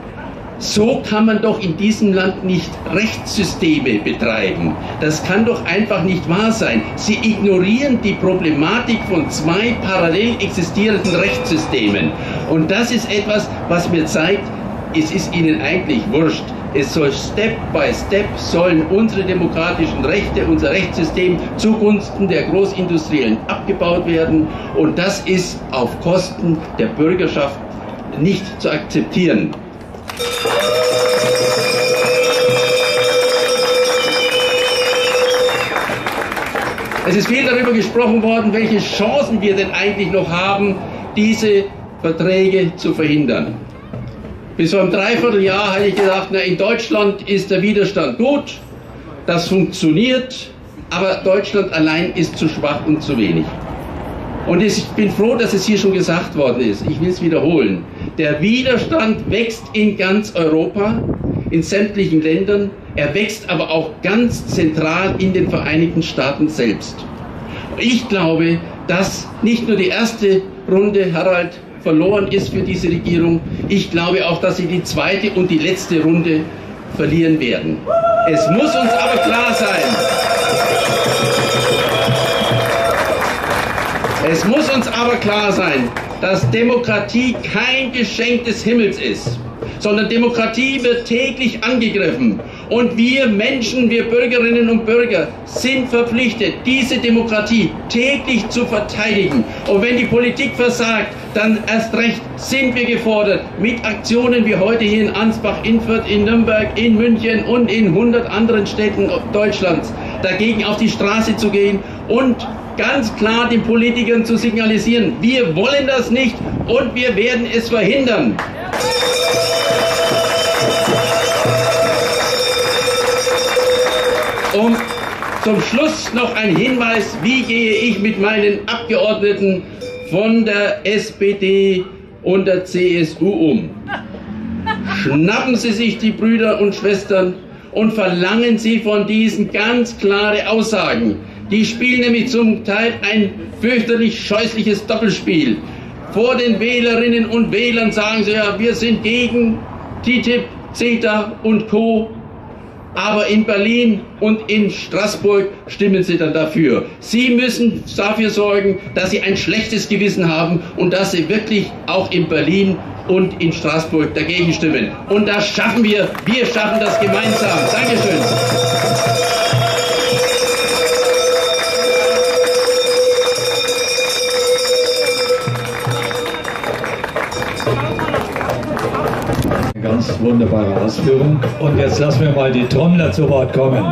So kann man doch in diesem Land nicht Rechtssysteme betreiben. Das kann doch einfach nicht wahr sein. Sie ignorieren die Problematik von zwei parallel existierenden Rechtssystemen. Und das ist etwas, was mir zeigt, es ist ihnen eigentlich wurscht. Es soll Step by Step sollen unsere demokratischen Rechte, unser Rechtssystem zugunsten der Großindustriellen abgebaut werden. Und das ist auf Kosten der Bürgerschaft nicht zu akzeptieren. Es ist viel darüber gesprochen worden, welche Chancen wir denn eigentlich noch haben, diese Verträge zu verhindern. Bis vor einem Dreivierteljahr hatte ich gedacht, na, in Deutschland ist der Widerstand gut, das funktioniert, aber Deutschland allein ist zu schwach und zu wenig. Und ich bin froh, dass es hier schon gesagt worden ist. Ich will es wiederholen. Der Widerstand wächst in ganz Europa, in sämtlichen Ländern. Er wächst aber auch ganz zentral in den Vereinigten Staaten selbst. Ich glaube, dass nicht nur die erste Runde, Harald, verloren ist für diese Regierung. Ich glaube auch, dass sie die zweite und die letzte Runde verlieren werden. Es muss uns aber klar sein, es muss uns aber klar sein, dass Demokratie kein Geschenk des Himmels ist, sondern Demokratie wird täglich angegriffen. Und wir Menschen, wir Bürgerinnen und Bürger sind verpflichtet, diese Demokratie täglich zu verteidigen. Und wenn die Politik versagt, dann erst recht sind wir gefordert, mit Aktionen wie heute hier in Ansbach, in Fürth, in Nürnberg, in München und in hundert anderen Städten Deutschlands dagegen auf die Straße zu gehen und ganz klar den Politikern zu signalisieren, wir wollen das nicht und wir werden es verhindern. Und zum Schluss noch ein Hinweis, wie gehe ich mit meinen Abgeordneten von der S P D und der C S U um. Schnappen Sie sich die Brüder und Schwestern und verlangen Sie von diesen ganz klare Aussagen. Die spielen nämlich zum Teil ein fürchterlich scheußliches Doppelspiel. Vor den Wählerinnen und Wählern sagen sie ja, wir sind gegen T T I P, CETA und Co. Aber in Berlin und in Straßburg stimmen sie dann dafür. Sie müssen dafür sorgen, dass sie ein schlechtes Gewissen haben und dass sie wirklich auch in Berlin und in Straßburg dagegen stimmen. Und das schaffen wir. Wir schaffen das gemeinsam. Dankeschön. Ganz wunderbare Ausführung. Und jetzt lassen wir mal die Trommler zu Wort kommen.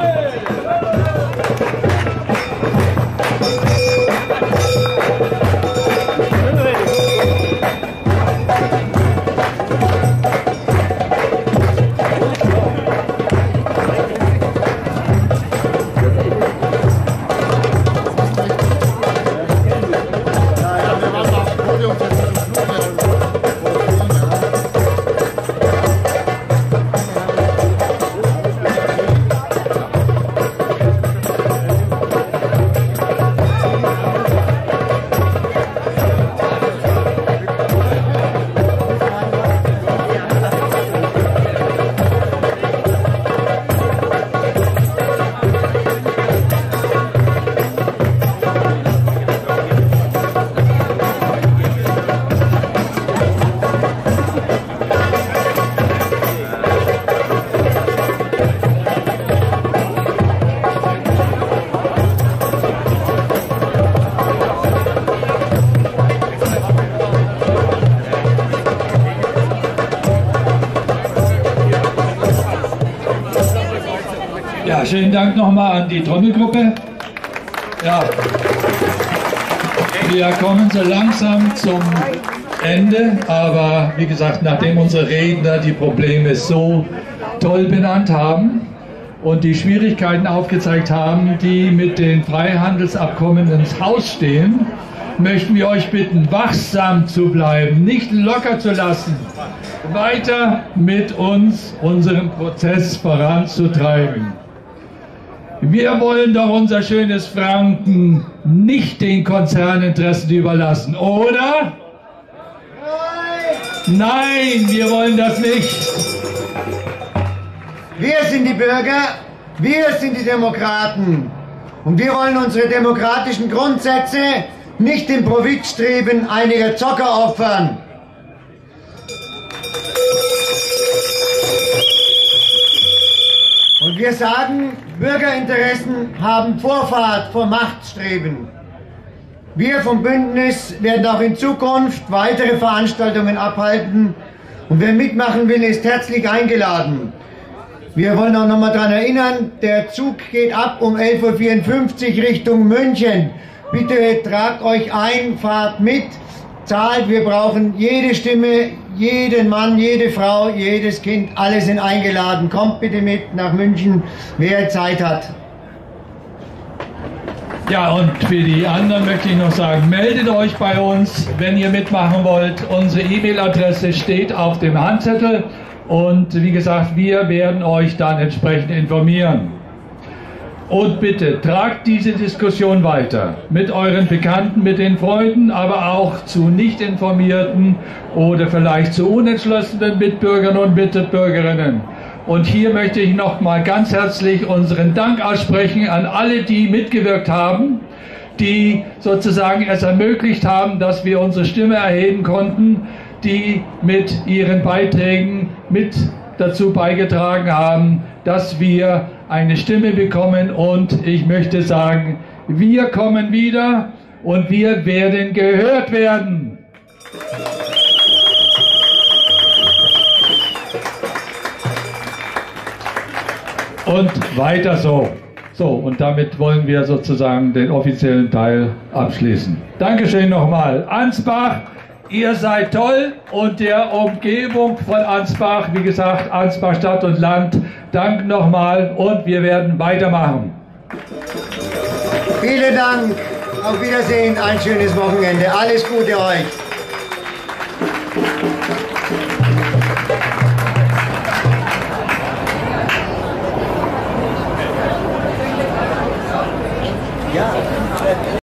Ja, schönen Dank nochmal an die Trommelgruppe. Ja, wir kommen so langsam zum Ende, aber wie gesagt, nachdem unsere Redner die Probleme so toll benannt haben und die Schwierigkeiten aufgezeigt haben, die mit den Freihandelsabkommen ins Haus stehen, möchten wir euch bitten, wachsam zu bleiben, nicht locker zu lassen, weiter mit uns unseren Prozess voranzutreiben. Wir wollen doch unser schönes Franken nicht den Konzerninteressen überlassen, oder? Nein, wir wollen das nicht. Wir sind die Bürger, wir sind die Demokraten und wir wollen unsere demokratischen Grundsätze nicht dem Profitstreben einiger Zocker opfern. Und wir sagen, Bürgerinteressen haben Vorfahrt vor Machtstreben. Wir vom Bündnis werden auch in Zukunft weitere Veranstaltungen abhalten und wer mitmachen will, ist herzlich eingeladen. Wir wollen auch noch mal daran erinnern, der Zug geht ab um elf Uhr vierundfünfzig Richtung München. Bitte tragt euch ein, fahrt mit, zahlt, wir brauchen jede Stimme, jeden Mann, jede Frau, jedes Kind, alle sind eingeladen. Kommt bitte mit nach München, wer Zeit hat. Ja, und für die anderen möchte ich noch sagen, meldet euch bei uns, wenn ihr mitmachen wollt. Unsere E-Mail-Adresse steht auf dem Handzettel und wie gesagt, wir werden euch dann entsprechend informieren. Und bitte, tragt diese Diskussion weiter mit euren Bekannten, mit den Freunden, aber auch zu nicht informierten oder vielleicht zu unentschlossenen Mitbürgern und Mitbürgerinnen. Und hier möchte ich noch mal ganz herzlich unseren Dank aussprechen an alle, die mitgewirkt haben, die sozusagen es ermöglicht haben, dass wir unsere Stimme erheben konnten, die mit ihren Beiträgen mit dazu beigetragen haben, dass wir eine Stimme bekommen. Und ich möchte sagen, wir kommen wieder und wir werden gehört werden. Und weiter so. So, und damit wollen wir sozusagen den offiziellen Teil abschließen. Dankeschön nochmal. Ansbach, ihr seid toll und der Umgebung von Ansbach, wie gesagt, Ansbach Stadt und Land, Dank nochmal und wir werden weitermachen. Vielen Dank. Auf Wiedersehen, ein schönes Wochenende. Alles Gute euch.